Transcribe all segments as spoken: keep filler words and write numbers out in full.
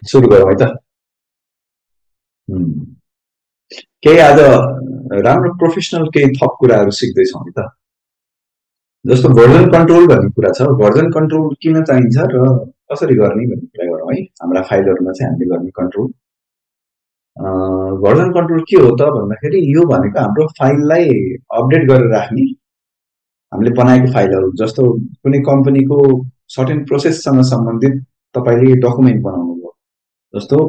सुरु गरौँ है त। केही आज राम्रो प्रोफेसनल केही थप कुराहरू सिक्दैछौँ है त। जस्तो भर्जन कन्ट्रोल भन्ने कुरा छ, भर्जन कन्ट्रोल किन चाहिन्छ र कसरी गर्ने भन्ने कुरा गरौँ है। हाम्रा फाइलहरूमा चाहिँ हामीले गर्ने कन्ट्रोल भर्जन कन्ट्रोल के हो त भन्दाखेरि यो भनेको हाम्रो फाइललाई अपडेट गरेर राख्ने, हामीले बनाएको फाइलहरू जस्तो कुनै कम्पनीको सर्टेन प्रोसेससँग सम्बन्धित तपाईले डकुमेन्ट बनाउनु भयो, जस्तो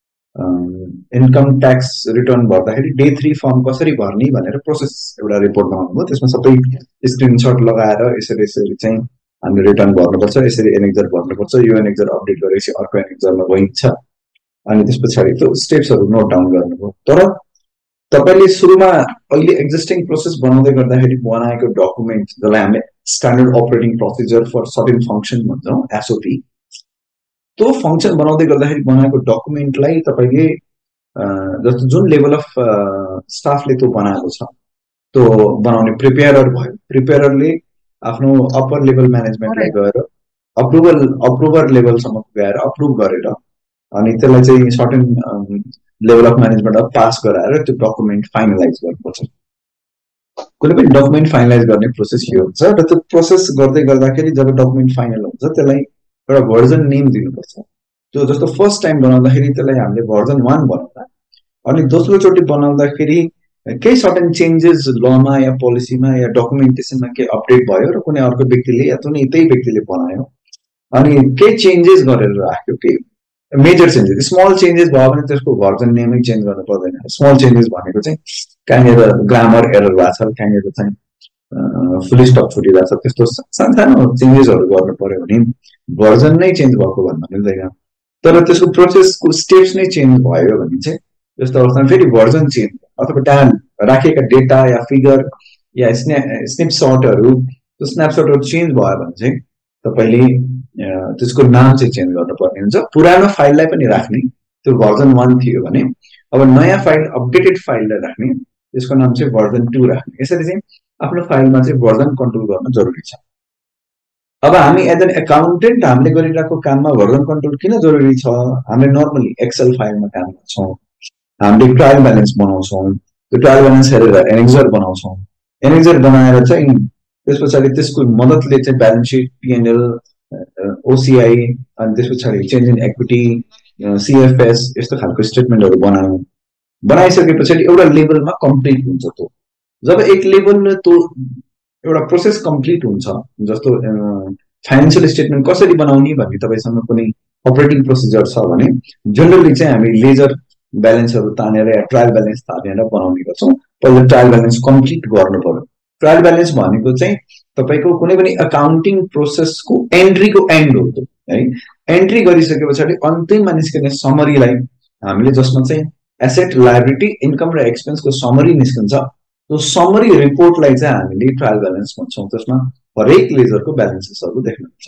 इन्कम ट्याक्स रिटर्न भर्दाखेरि डे थ्री फर्म कसरी भर्ने भनेर प्रोसेस एउटा रिपोर्ट बनाउनु भयो, त्यसमा सबै स्क्रिनशट लगाएर यसरी यसरी चाहिँ हामीले रिटर्न भर्नुपर्छ, यसरी एनेक्जर भर्नुपर्छ, यो एनेक्जर अपडेट गरेपछि अर्को एनेक्जरमा गइन्छ, अनि त्यस पछाडि त्यो स्टेप्सहरू नोट डाउन गर्नुभयो। तर तपाईले सुरुमा अहिले एक्जिस्टिङ प्रोसेस बनाउँदै गर्दाखेरि बनाएको डकुमेन्ट जसलाई हामीले standard operating procedure for certain function भन्छौँ, एसओपी, त्यो फङ्सन बनाउँदै गर्दाखेरि बनाएको डकुमेन्टलाई तपाईले जस्तो जुन लेभल अफ स्टाफले त्यो बनाएको छ त्यो बनाउने प्रिपेयरर भयो, प्रिपेयररले आफ्नो अप्पर लेभल म्यानेजमेन्टलाई गएर अप्रुभल अप्रुभर लेभलसम्म गएर अप्रुभ गरेर अनि त्यसलाई चाहिँ certain level of management pass गराएर त्यो डकुमेन्ट फाइनलाइज गर्नुपर्छ। कुनै पनि डकुमेन्ट फाइनलाइज गर्ने प्रोसेस यो हुन्छ र त्यो प्रोसेस गर्दै गर्दाखेरि जब डकुमेन्ट फाइनल हुन्छ त्यसलाई एउटा भर्जन नेम दिनुपर्छ। त्यो जस्तो फर्स्ट टाइम बनाउँदाखेरि त्यसलाई हामीले भर्जन वान बनाउँदा अनि दोस्रो चोटि बनाउँदाखेरि केही सर्टेन चेन्जेस लमा या पोलिसीमा या डकुमेन्टेसनमा केही अपडेट भयो र कुनै अर्को व्यक्तिले या कुनै त्यही व्यक्तिले बनायो अनि केही चेन्जेस गरेर राख्यो, केही मेजर चेन्जेस, स्मल चेन्जेस भयो भने त्यसको भर्जन नेमै चेन्ज गर्नु पर्दैन। स्मल चेन्जेस भनेको चाहिँ कहाँनिर ग्रामर एरर भएको छ, कहाँनिर चाहिँ फुल स्टप छुटिरहेको छ, त्यस्तो सानो चेन्जेसहरू गर्नु पर्यो भने भर्जन नै चेन्ज भएको भन्नु मिल्दैन। तर त्यसको प्रोसेसको स्टेप्स नै चेन्ज भयो भने चाहिँ त्यस्तो अवस्थामा फेरि भर्जन चेन्ज अथवा डान राखेका डेटा या फिगर या स्न्या स्न्यापसटहरू त्यो स्न्यापसटहरू चेन्ज भयो भने चाहिँ तपाईँले त्यसको नाम चाहिँ चेन्ज गर्नुपर्ने हुन्छ। पुरानो फाइललाई पनि राख्ने, त्यो भर्जन वान थियो भने अब नयाँ फाइल अपडेटेड फाइललाई राख्ने, त्यसको नाम चाहिँ भर्जन टू राख्ने। यसरी चाहिँ आफ्नो फाइलमा चाहिँ भर्जन कन्ट्रोल गर्न जरुरी छ। अब हामी एज एन एकाउन्टेन्ट हामीले गरिरहेको काममा भर्जन कन्ट्रोल किन जरुरी छ? हामीले नर्मली एक्सेल फाइलमा काम गर्छौँ, हामीले ट्रायल ब्यालेन्स बनाउँछौँ, त्यो ट्रायल ब्यालेन्स हेरेर एनेक्जर बनाउँछौँ, एनेक्जर बनाएर चाहिँ त्यस पछाडि त्यसको मद्दतले चाहिँ ब्यालेन्स सिट, पिएनएल, ओसिआई अनि त्यस पछाडि चेन्ज इन इक्विटी, सिएफएस यस्तो खालको स्टेटमेन्टहरू बनायौँ। बनाइसके पछाडि एउटा लेभलमा कम्प्लिट हुन्छ। त्यो जब एक लेभलमा त्यो एउटा प्रोसेस कम्प्लिट हुन्छ, जस्तो फाइनेन्सियल स्टेटमेन्ट कसरी बनाउने भन्ने तपाईँसँग कुनै अपरेटिङ प्रोसिजर छ भने जनरली चाहिँ हामी लेजर ब्यालेन्सहरू तानेर या ट्रायल ब्यालेन्स तानेर बनाउने गर्छौँ। पहिला ट्रायल ब्यालेन्स कम्प्लिट गर्नु पर्यो। ट्रायल ब्यालेन्स भनेको चाहिँ तपाईँको कुनै पनि अकाउन्टिङ प्रोसेसको एन्ट्रीको एन्ड हो त्यो है। एन्ट्री गरिसके पछाडि अन्तिममा निस्किने समरीलाई हामीले जसमा चाहिँ एसेट, लायबिलिटी, इन्कम र एक्सपेन्सको समरी निस्कन्छ, त्यो समरी रिपोर्टलाई चाहिँ हामीले ट्रायल ब्यालेन्स भन्छौँ। त्यसमा हरेक लेजरको ब्यालेन्सेसहरू देख्नुहुन्छ,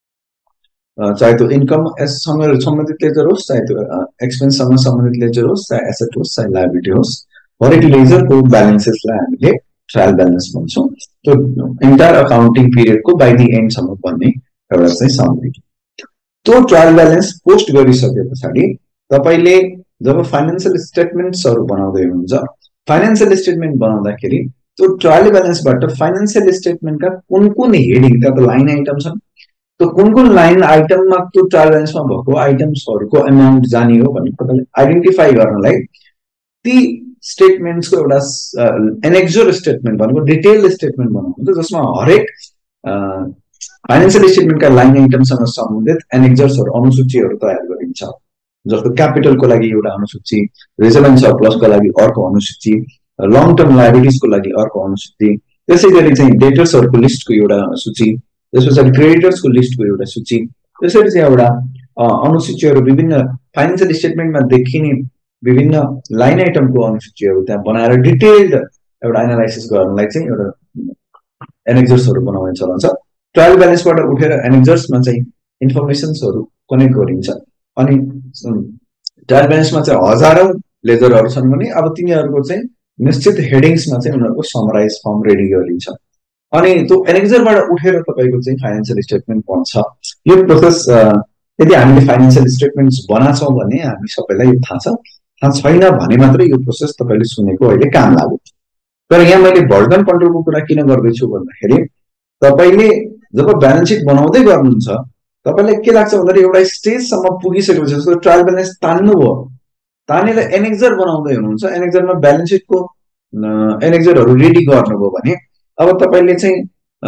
चाहे त्यो इन्कमसँग सम्बन्धित लेजर होस्, चाहे त्यो एक्सपेन्ससँग सम्बन्धित लेजर होस्, चाहे एसेट होस्, चाहे लायबिलिटी होस्, हरेक लेजरको ब्यालेन्सेसलाई हामीले ट्रायल ब्यालेन्स भन्छौँ। त्यो इन्टायर अकाउन्टिङ पिरियडको बाई दि एन्डसम्म बन्ने एउटा चाहिँ समरी। त्यो ट्रायल ब्यालेन्स पोस्ट गरिसके पछाडि तपाईँले जब फाइनेन्सियल स्टेटमेन्ट्सहरू बनाउँदै हुनुहुन्छ, फाइनेन्सियल स्टेटमेन्ट बनाउँदाखेरि त्यो ट्रायल ब्यालेन्सबाट फाइनेन्सियल स्टेटमेन्टका कुन कुन हेडिङ, त्यहाँ लाइन आइटम छन्, त्यो कुन कुन लाइन आइटममा त्यो ट्रायल ब्यालेन्समा भएको आइटम्सहरूको अमाउन्ट जाने हो भन्ने तपाईँले आइडेन्टिफाई गर्नलाई ती स्टेटमेन्ट्सको एउटा एनेक्जर स्टेटमेन्ट भनेको डिटेल स्टेटमेन्ट बनाउनुहुन्छ, जसमा हरेक फाइनेन्सियल स्टेटमेन्टका लाइन आइटमसँग सम्बन्धित एनेक्जर्सहरू, अनुसूचीहरू तयार गरिन्छ। जस्तो क्यापिटलको लागि एउटा अनुसूची, रिजर्भ एन्ड सरप्लसको लागि अर्को अनुसूची, लङ टर्म लायबिलिटिजको लागि अर्को अनुसूची, त्यसै गरी चाहिँ डेटर्सहरूको लिस्टको एउटा सूची, त्यस पछाडि क्रेडिटर्सको लिस्टको एउटा सूची, त्यसरी चाहिँ एउटा अनुसूचीहरू विभिन्न फाइनेन्सियल स्टेटमेन्टमा देखिने विभिन्न लाइन आइटमको अनुसूचीहरू त्यहाँ बनाएर डिटेल्ड एउटा एनालाइसिस गर्नलाई चाहिँ एउटा एनेक्जर्सहरू बनाउने चलन छ। ट्रायल ब्यालेन्सबाट उठेर एनेक्जर्समा चाहिँ इन्फर्मेसन्सहरू कनेक्ट गरिन्छ अनि ट्रायल ब्यालेन्समा चाहिँ हजारौं लेजरहरू छन् भने अब तिनीहरूको चाहिँ निश्चित हेडिङ्समा चाहिँ उनीहरूको समराइज फर्म रेडी गरिन्छ अनि त्यो एनेक्जरबाट उठेर तपाईको चाहिँ फाइनेन्शियल स्टेटमेन्ट बन्छ। यो प्रोसेस यदि हामीले फाइनान्शियल स्टेटमेन्ट्स बनाछौँ भने हामी सबैलाई यो थाहा छ, थाहा छैन भने मात्रै यो प्रोसेस तपाईँले सुनेको अहिले काम लाग्यो। तर यहाँ मैले भर्जन कन्ट्रोलको कुरा किन गर्दैछु भन्दाखेरि तपाईँले जब ब्यालेन्स सिट बनाउँदै गर्नुहुन्छ तपाईँलाई के लाग्छ भन्दाखेरि एउटा स्टेजसम्म पुगिसकेपछि जस्तो ट्रायल ब्यालेन्स तान्नुभयो, तानेर एनेक्जर बनाउँदै हुनुहुन्छ, एनेक्जरमा ब्यालेन्स सिटको एनेक्जरहरू रेडी गर्नुभयो भने अब तपाईँले चाहिँ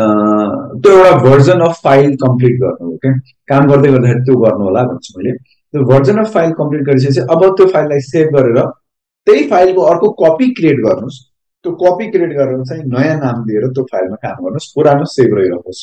त्यो एउटा भर्जन अफ फाइल कम्प्लिट गर्नुभयो क्या, काम गर्दै गर्दाखेरि त्यो गर्नु होला भन्छु मैले। त्यो भर्जन अफ फाइल कम्प्लिट गरिसकेपछि अब त्यो फाइललाई सेभ गरेर त्यही फाइलको अर्को कपी क्रिएट गर्नुहोस्। त्यो कपी क्रिएट गरेर चाहिँ नयाँ नाम दिएर त्यो फाइलमा काम गर्नुहोस्, पुरानो सेभ रहिरहोस्।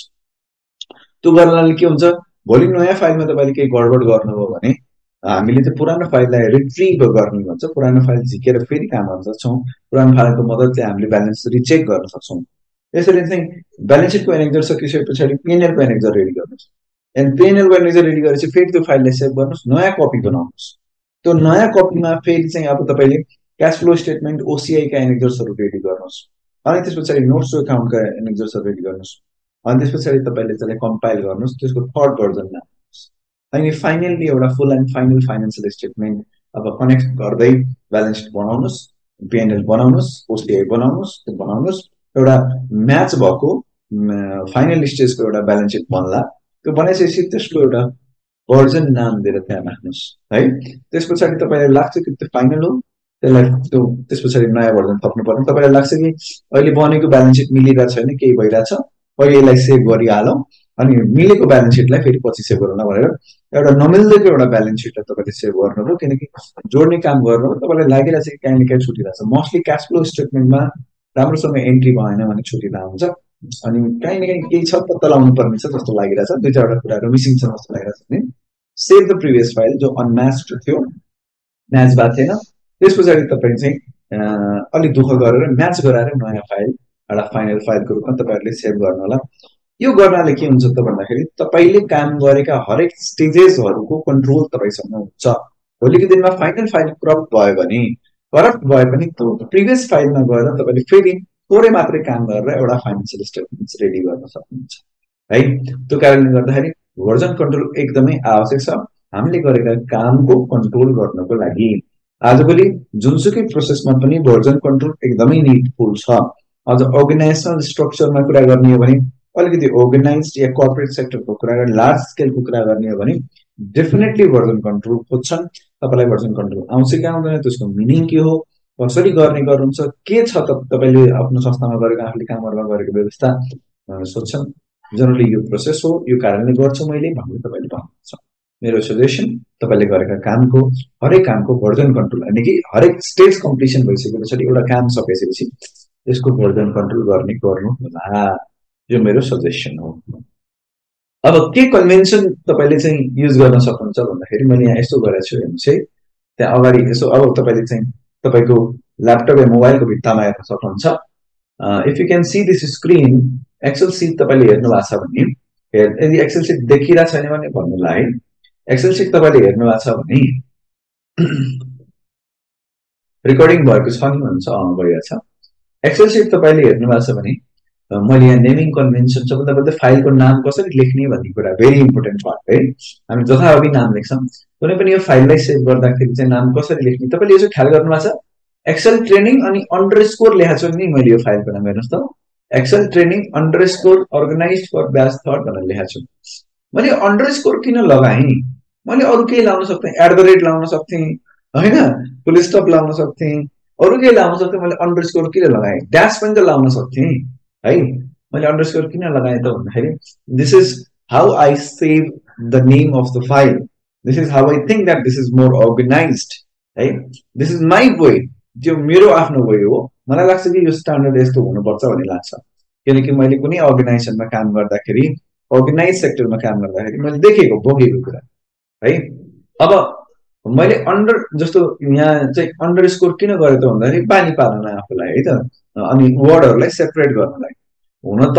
त्यो गर्नाले के हुन्छ, भोलि नयाँ फाइलमा तपाईँले केही गडबड गर्नुभयो भने हामीले चाहिँ पुरानो फाइललाई रिट्रिभ गर्ने भन्छ, पुरानो फाइल झिकेर फेरि काम गर्न सक्छौँ, पुरानो फाइलको मद्दतले हामीले ब्यालेन्स रिचेक गर्न सक्छौँ। यसरी चाहिँ ब्यालेन्स सिटको एनेक्जर सकिसके पछाडि पिएनएलको एनेक्जर रेडी गर्नुहोस्, एन्ड पिएनएलको एनेक्जर रेडी गरेपछि फेरि त्यो फाइललाई सेभ गर्नुहोस्, नयाँ कपी बनाउनुहोस्। त्यो नयाँ कपीमा फेरि चाहिँ अब तपाईँले क्यास फ्लो स्टेटमेन्ट ओसिआईका एनेक्जर्सहरू रेडी गर्नुहोस्, अनि त्यस पछाडि नोट्स टु एकाउन्टका एनेक्जर्सहरू रेडी गर्नुहोस्, अनि त्यस पछाडि तपाईँले त्यसलाई कम्पाइल गर्नुहोस्, त्यसको थर्ड भर्जनमा अनि फाइनली एउटा full and final financial statement अब कनेक्ट गर्दै ब्यालेन्स सिट बनाउनुहोस्, पिएनएल बनाउनुहोस्, ओसिआई बनाउनुहोस्, त्यो बनाउनुहोस्, एउटा म्याच भएको फाइनल स्टेजको एउटा ब्यालेन्स सिट बन्ला। त्यो बनाइसकेपछि त्यसको एउटा भर्जन नाम दिएर त्यहाँ राख्नुहोस् है। त्यस पछाडि तपाईँलाई लाग्छ कि त्यो फाइनल हो, त्यसलाई त्यो त्यस पछाडि नयाँ भर्जन थप्नु पर्ने। तपाईँलाई लाग्छ कि अहिले बनेको ब्यालेन्स सिट मिलिरहेको छैन, केही भइरहेछ, अहिले यसलाई सेभ गरिहालौँ अनि मिलेको ब्यालेन्स सिटलाई फेरि पछि सेभ गरौँला भनेर एउटा नमिल्दैको एउटा ब्यालेन्स सिटलाई तपाईँले सेभ गर्नुभयो, किनकि जोड्ने काम गर्नुभयो, तपाईँलाई लागिरहेछ कि काहीँ न काहीँ छुटिरहेछ। मोस्टली क्यास फ्लो स्टेटमेन्टमा राम्रोसँग एन्ट्री भएन भने छुटिरहेको हुन्छ, अनि काहीँ न काहीँ केही छ पत्ता लगाउनु पर्ने छ जस्तो लागिरहेछ, दुई चारवटा कुराहरू मिसिङ छ जस्तो लागिरहेछ भने सेभ द प्रिभियस फाइल जो अनम्याच्ड थियो, म्याच भएको थिएन, त्यस पछाडि तपाईँ चाहिँ अलिक दुःख गरेर म्याच गराएर नयाँ फाइल एउटा फाइनल फाइलको रूपमा तपाईँहरूले सेभ गर्नु होला। यो गर्नाले के हुन्छ त भन्दाखेरि तपाईँले काम गरेका हरेक स्टेजेसहरूको कन्ट्रोल तपाईँसँग हुन्छ। भोलिको दिनमा फाइनल फाइल करप्ट भयो भने करप्ट भए पनि त्यो प्रिभियस फाइलमा गएर तपाईँले फेरि थोरै मात्रै काम गरेर एउटा फाइनेन्सियल स्टेटमेन्ट्स रेडी गर्न सक्नुहुन्छ है। त्यो कारणले गर्दाखेरि भर्जन कन्ट्रोल एकदमै आवश्यक छ हामीले गरेका कामको कन्ट्रोल गर्नको लागि। आजभोलि जुनसुकै प्रोसेसमा पनि भर्जन कन्ट्रोल एकदमै निडफुल छ। अझ अर्गनाइजेसनल स्ट्रक्चरमा कुरा गर्ने हो भने, अलिकति अर्गनाइज्ड या कर्पोरेट सेक्टरको कुरा गर्ने, लार्ज स्केलको कुरा गर्ने हो भने डेफिनेटली भर्जन कन्ट्रोल खोज्छन्। तपाईँलाई भर्जन कन्ट्रोल आउँछ कि आउँदैन, त्यसको मिनिङ के हो, कसरी गर्ने गर्नुहुन्छ, के छ त तपाईँले आफ्नो संस्थामा गरेको आफूले कामहरूमा गरेको व्यवस्था सोध्छन्। जनरली यो प्रोसेस हो, यो कारणले गर्छु मैले भन्ने तपाईँले भन्नुहुन्छ। मेरो सजेसन तपाईँले गरेका कामको हरेक कामको भर्जन कन्ट्रोल, यानि कि हरेक स्टेज कम्प्लिसन भइसके पछाडि एउटा काम सकिसकेपछि यसको भर्जन कन्ट्रोल गर्ने गर्नु होला, यो मेरो सजेसन हो। अब के कन्भेन्सन तपाईँले चाहिँ युज गर्न सक्नुहुन्छ भन्दाखेरि मैले यहाँ यस्तो गरेको छु हेर्नुहोस् है, त्यहाँ अगाडि यसो अब तपाईँले चाहिँ तपाईँको ल्यापटप या मोबाइलको भित्तामा हेर्न सक्नुहुन्छ। If you can see this screen, excel sheet तपाईँले हेर्नु भएको छ भने, यदि एक्सेल सिट देखिरहेको छैन भने भन्नुलाई, एक्सेल सिट तपाईँले हेर्नु भएको छ भने रेकर्डिङ भएको छ नि भन्छ, अन भइरहेको छ। एक्सेल सिट तपाईँले हेर्नु भएको छ भने मैले यहाँ नेमिङ कन्भेन्सन, सबभन्दा पहिला फाइलको नाम कसरी लेख्ने भन्ने कुरा भेरी इम्पोर्टेन्ट पार्ट है। हामी जथाभावी नाम लेख्छौँ, कुनै पनि यो फाइललाई सेभ गर्दाखेरि चाहिँ नाम कसरी लेख्ने तपाईँले यसो ख्याल गर्नु भएको छ। एक्सेल ट्रेनिङ अनि अन्डर स्कोर लेखाएको छु नि मैले यो फाइलको नाम, हेर्नुहोस् त, excel training underscore organise for batch third भनेर लेखाएको छु। मैले अन्डर स्कोर किन लगाएँ, मैले अरू केही लाउन सक्थेँ, एट द रेट लाउन सक्थेँ होइन, फुल स्टप लाउन सक्थेँ, अरू केही लाउन सक्थेँ, मैले अन्डर स्कोर किन लगाएँ, ड्यास पनि त लाउन सक्थेँ है। मैले अन्डर स्कोर किन लगाएँ त भन्दाखेरि this is how I save the name of the file, this is how I think that this is more organised है, दिस इज माई वे, त्यो मेरो आफ्नो वे हो। मलाई लाग्छ कि यो स्ट्यान्डर्ड यस्तो हुनुपर्छ भन्ने लाग्छ, किनकि मैले कुनै अर्गनाइजेसनमा काम गर्दाखेरि, अर्गनाइज सेक्टरमा काम गर्दाखेरि मैले देखेको भोगेको कुरा है। अब मैले अन्डर जस्तो यहाँ चाहिँ अन्डर स्कोर किन गरेँ त भन्दाखेरि बानी पार्न आफूलाई है त, अनि वर्डहरूलाई सेपरेट गर्नलाई। हुन त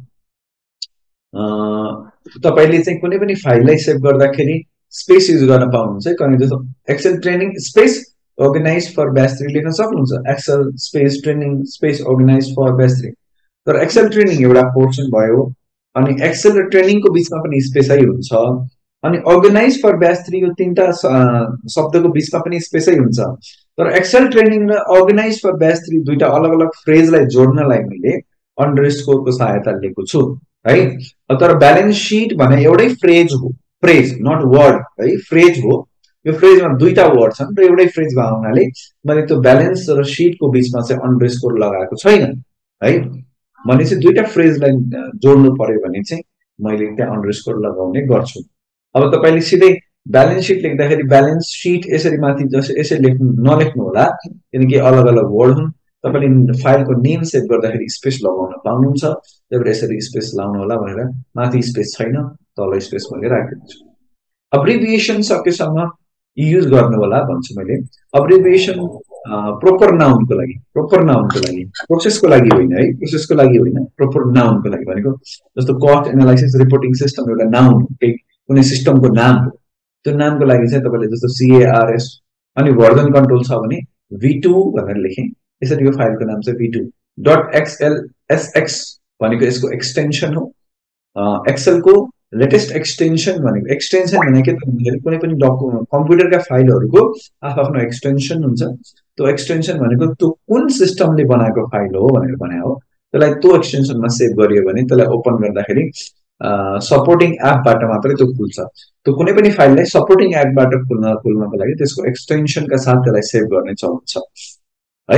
तपाईँले चाहिँ कुनै पनि फाइललाई सेभ गर्दाखेरि स्पेस युज गर्न पाउनुहुन्छ है, कहिले जस्तो excel training space organise for batch three लेख्न सक्नुहुन्छ, excel space training space organise for batch three. तर एक्सेल ट्रेनिङ एउटा पोर्सन भयो, अनि एक्सेल र ट्रेनिङको बिचमा पनि स्पेसै हुन्छ, अनि अर्गनाइज फर ब्याच थ्री यो तीनटा शब्दको बीचमा पनि स्पेसै हुन्छ तर एक्सेल ट्रेनिङ र अर्गनाइज फर ब्याच थ्री दुईटा अलग अलग फ्रेजलाई जोड्नलाई मैले अन्डरस्कोरको सहायता लिएको छु है तर ब्यालेन्स शीट भने एउटै फ्रेज हो फ्रेज नट वर्ड है फ्रेज हो यो फ्रेजमा दुईटा वर्ड छन् र एउटै फ्रेजमा आउनाले मैले त्यो ब्यालेन्स र शीटको बीचमा चाहिँ अन्डरस्कोर लगाएको छैन है भनेपछि दुईटा फ्रेजलाई जोड्नु पर्यो भने चाहिँ मैले त्यहाँ अन्डरस्कोर लगाउने गर्छु अब तपाईले सिधै ब्यालेन्स शीट लेख्दाखेरि ब्यालेन्स शीट यसरी माथि जसरी यसरी लेख्नु नलेख्नु होला किनकि अलग अलग वर्ड हुन् तपाईले फाइलको नेम सेभ गर्दाखेरि स्पेस लगाउन पाउनुहुन्छ त्यसैले यसरी स्पेस लाउनु होला भनेर माथि स्पेस छैन तल स्पेस मैले राखेको छु अब्रिभिएसन सकेसम्म युज गर्नु होला भन्छु मैले अब्रिभिएसन प्रोपर नाउनको लागि प्रोपर नाउनको लागि प्रोसेसको लागि होइन है प्रोसेसको लागि होइन प्रोपर नाउनको लागि भनेको जस्तो कस्ट एनालाइसिस रिपोर्टिङ सिस्टम एउटा नाउन हो कुनै सिस्टमको नाम हो त्यो नामको लागि चाहिँ तपाईले जस्तो सीएआरएस अनि भर्जन कन्ट्रोल छ भने भी टू भनेर लेखेँ यसरी यो फाइलको नाम चाहिँ भी टू डट एक्सएलएसएक्स भनेको यसको एक्सटेन्सन हो एक्सेल को लेटेस्ट एक्सटेन्सन भनेको एक्सटेन्सन भनेको के कुनै पनि डकुमेन्ट कम्प्युटरका फाइलहरुको आफ्नो एक्सटेन्सन हुन्छ त्यो एक्सटेन्सन भनेको त्यो कुन सिस्टमले बनाएको फाइल हो भनेर भने हो त्यसलाई त्यो एक्सटेन्सनमा सेभ गरियो भने त्यसलाई ओपन गर्दाखेरि सपोर्टिङ एपबाट मात्रै त्यो खुल्छ त्यो कुनै पनि फाइललाई सपोर्टिङ एपबाट खुल्न खुल्नको लागि त्यसको एक्सटेन्सनका साथ त्यसलाई सेभ गर्ने चलन छ है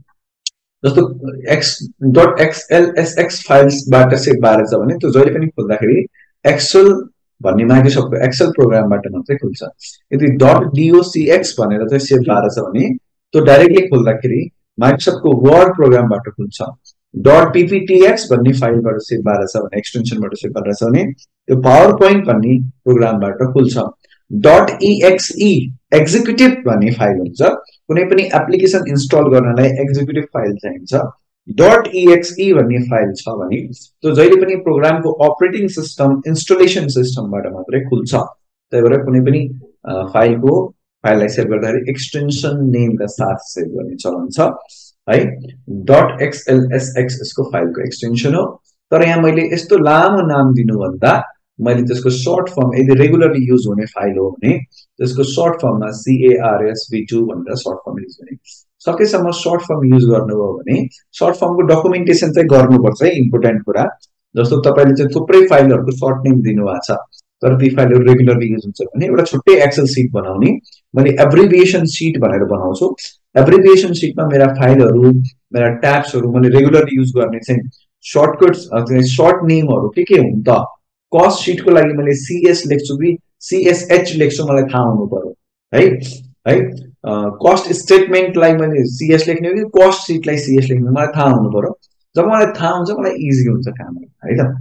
जस्तो एक्स डट एक्सएलएसएक्स फाइल्सबाट सेभ भएर छ भने त्यो जहिले पनि खुल्दाखेरि एक्सेल भन्ने माइक्रोसफ्टको एक्सेल प्रोग्रामबाट मात्रै खुल्छ यदि डट डोक्स भनेर चाहिँ सेभ भएर छ भने त्यो डाइरेक्टली खुल्दाखेरि माइक्रोसफ्टको वर्ड प्रोग्रामबाट खुल्छ डट पीपीटीएक्स भन्ने फाइलबाट सेभ भएर छ भने एक्सटेन्सनबाट सेभ भएर छ भने त्यो पावर पोइन्ट भन्ने प्रोग्रामबाट खुल्छ डट ईएक्सई एक्जिक्युटिभ भन्ने फाइल हुन्छ कुनै पनि एप्लिकेसन इन्स्टल गर्नलाई एक्जिक्युटिभ फाइल चाहिन्छ डट ईएक्सई भन्ने फाइल छ भने त्यो जहिले पनि प्रोग्रामको अपरेटिङ सिस्टम इन्स्टलेसन सिस्टमबाट मात्रै खुल्छ त्यही भएर कुनै पनि फाइलको फाइललाई सेभ गर्दाखेरि एक्सटेन्सन नेमका साथ सेभ गर्ने चलन छ है डट एक्सएलएसएक्स यसको फाइलको एक्सटेन्सन हो तर यहाँ मैले यस्तो लामो नाम दिनुभन्दा मैले त्यसको सर्ट फर्म यदि रेगुलरली युज हुने फाइल हो भने त्यसको सर्ट फर्ममा सीएआरएस भी टू भनेर सर्ट फर्म युज गर्ने सकेसम्म सर्ट फर्म युज गर्नुभयो भने सर्ट फर्मको डकुमेन्टेसन चाहिँ गर्नुपर्छ है इम्पोर्टेन्ट कुरा जस्तो तपाईले चाहिँ थुप्रै फाइलहरुको सर्ट नेम दिनुभएको छ तर ती फाइलहरु रेगुलरली युज हुन्छ भने एउटा छुट्टै एक्सेल सिट बनाउने मैले एब्रिभिएसन सिट भनेर बनाउँछु एब्रिभिएसन सिटमा मेरा फाइलहरु मेरा ट्याब्सहरु मैले रेगुलरली युज गर्ने चाहिँ सर्टकट्स सर्ट नेमहरु के के हुन् त कस्ट सिटको लागि मैले सीएस लेख्छु कि सीएसएच लेख्छु मलाई थाहा हुनु पर्यो है है कस्ट स्टेटमेन्टलाई मैले सीएस लेख्ने हो कि कस्ट सिटलाई सीएस लेख्ने मलाई थाहा हुनु पर्यो जब मलाई थाहा हुन्छ मलाई इजी हुन्छ काम है त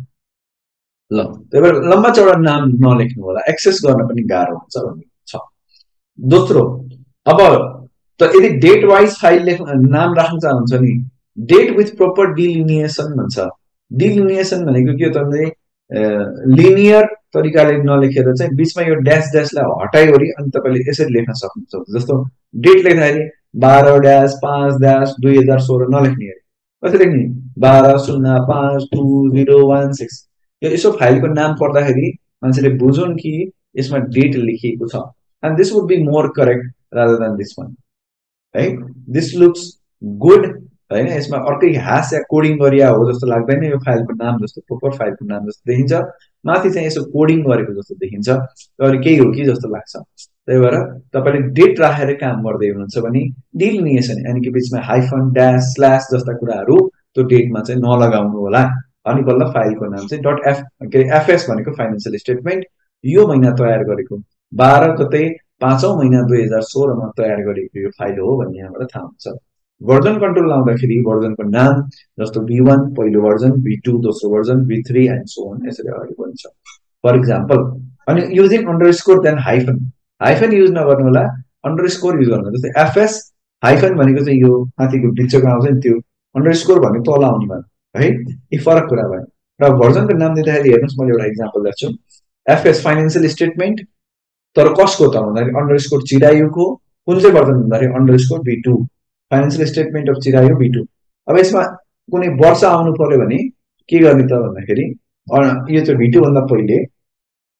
ल त्यही भएर लम्बा चौडा नाम नलेख्नु होला एक्सेस गर्न पनि गाह्रो हुन्छ भन्ने छ दोस्रो अब त यदि डेट वाइज फाइल लेख्न नाम राख्न चाहनुहुन्छ नि डेट विथ प्रपर डिलिनिएसन भन्छ डिलिनिएसन भनेको के हो त लिनियर तरिकाले नलेखेर चाहिँ बीचमा यो ड्याश ड्याशलाई हटाइवरी अनि तपाईले यसरी लेख्न सक्नुहुन्छ जस्तो डेट लेख्दाखेरि बाह्र ड्याश पाँच ड्याश दुई हजार सोह्र नलेख्ने कसरी लेख्ने बाह्र शून्य पाँच टू जिरो वान सिक्स यो यसो फाइलको नाम पढ्दाखेरि मान्छेले बुझुन् कि यसमा डेट लेखिएको छ and this would be more correct rather than this one है दिस लुक्स गुड हैन यसमा अर्कै ह्यास या कोडिङ गरिया हो जस्तो लाग्दैन यो फाइलको नाम जस्तो प्रोपर फाइलको नाम जस्तो देखिन्छ माथि चाहिँ यसो कोडिङ गरेको जस्तो देखिन्छ तर केही हो कि जस्तो लाग्छ त्यही भएर तपाईले डेट राखेर काम गर्दै हुनुहुन्छ भने डिलिनिएसन यानी कि बीचमा हाइफन ड्याश स्ल्याश जस्ता कुराहरु त्यो डेटमा चाहिँ नलगाउनु होला अनि बल्ल फाइलको नाम चाहिँ डट एफ के एफएस भनेको फाइनान्शियल स्टेटमेन्ट यो महिना तयार गरेको बाह्र गते पाँचौं महिना दुई हजार सोह्र मा तयार गरेको यो फाइल हो भन्ने यहाँबाट थाहा हुन्छ भर्जन कन्ट्रोल लाउँदाखेरि भर्जनको नाम जस्तो भी वन पहिलो भर्जन भी टू दोस्रो भर्जन v three and so on यसरी अगाडि बढ्छ फर एक्जाम्पल अनि using underscore then hyphen hyphen use नगर्नु होला अन्डरस्कोर युज गर्नु जस्तै एफएस हाइफन भनेको चाहिँ यो माथिको डिचको आउँछ नि त्यो अन्डरस्कोर भन्ने तल आउने भयो है यी फरक कुरा भयो र भर्जनको नाम दिँदाखेरि हेर्नुस् मैले एउटा एक्जाम्पल दिन्छु एफएस फाइनान्शियल स्टेटमेन्ट तर कसको त भन्दाखेरि अन्डरस्कोर चिरायुको कुन चाहिँ भर्जन भन्दाखेरि underscore v two financial statement of Chirayu v two अब यसमा कुनै वर्ष आउनु पर्यो भने के गर्ने त भन्दाखेरि यो चाहिँ भी टू भन्दा पहिले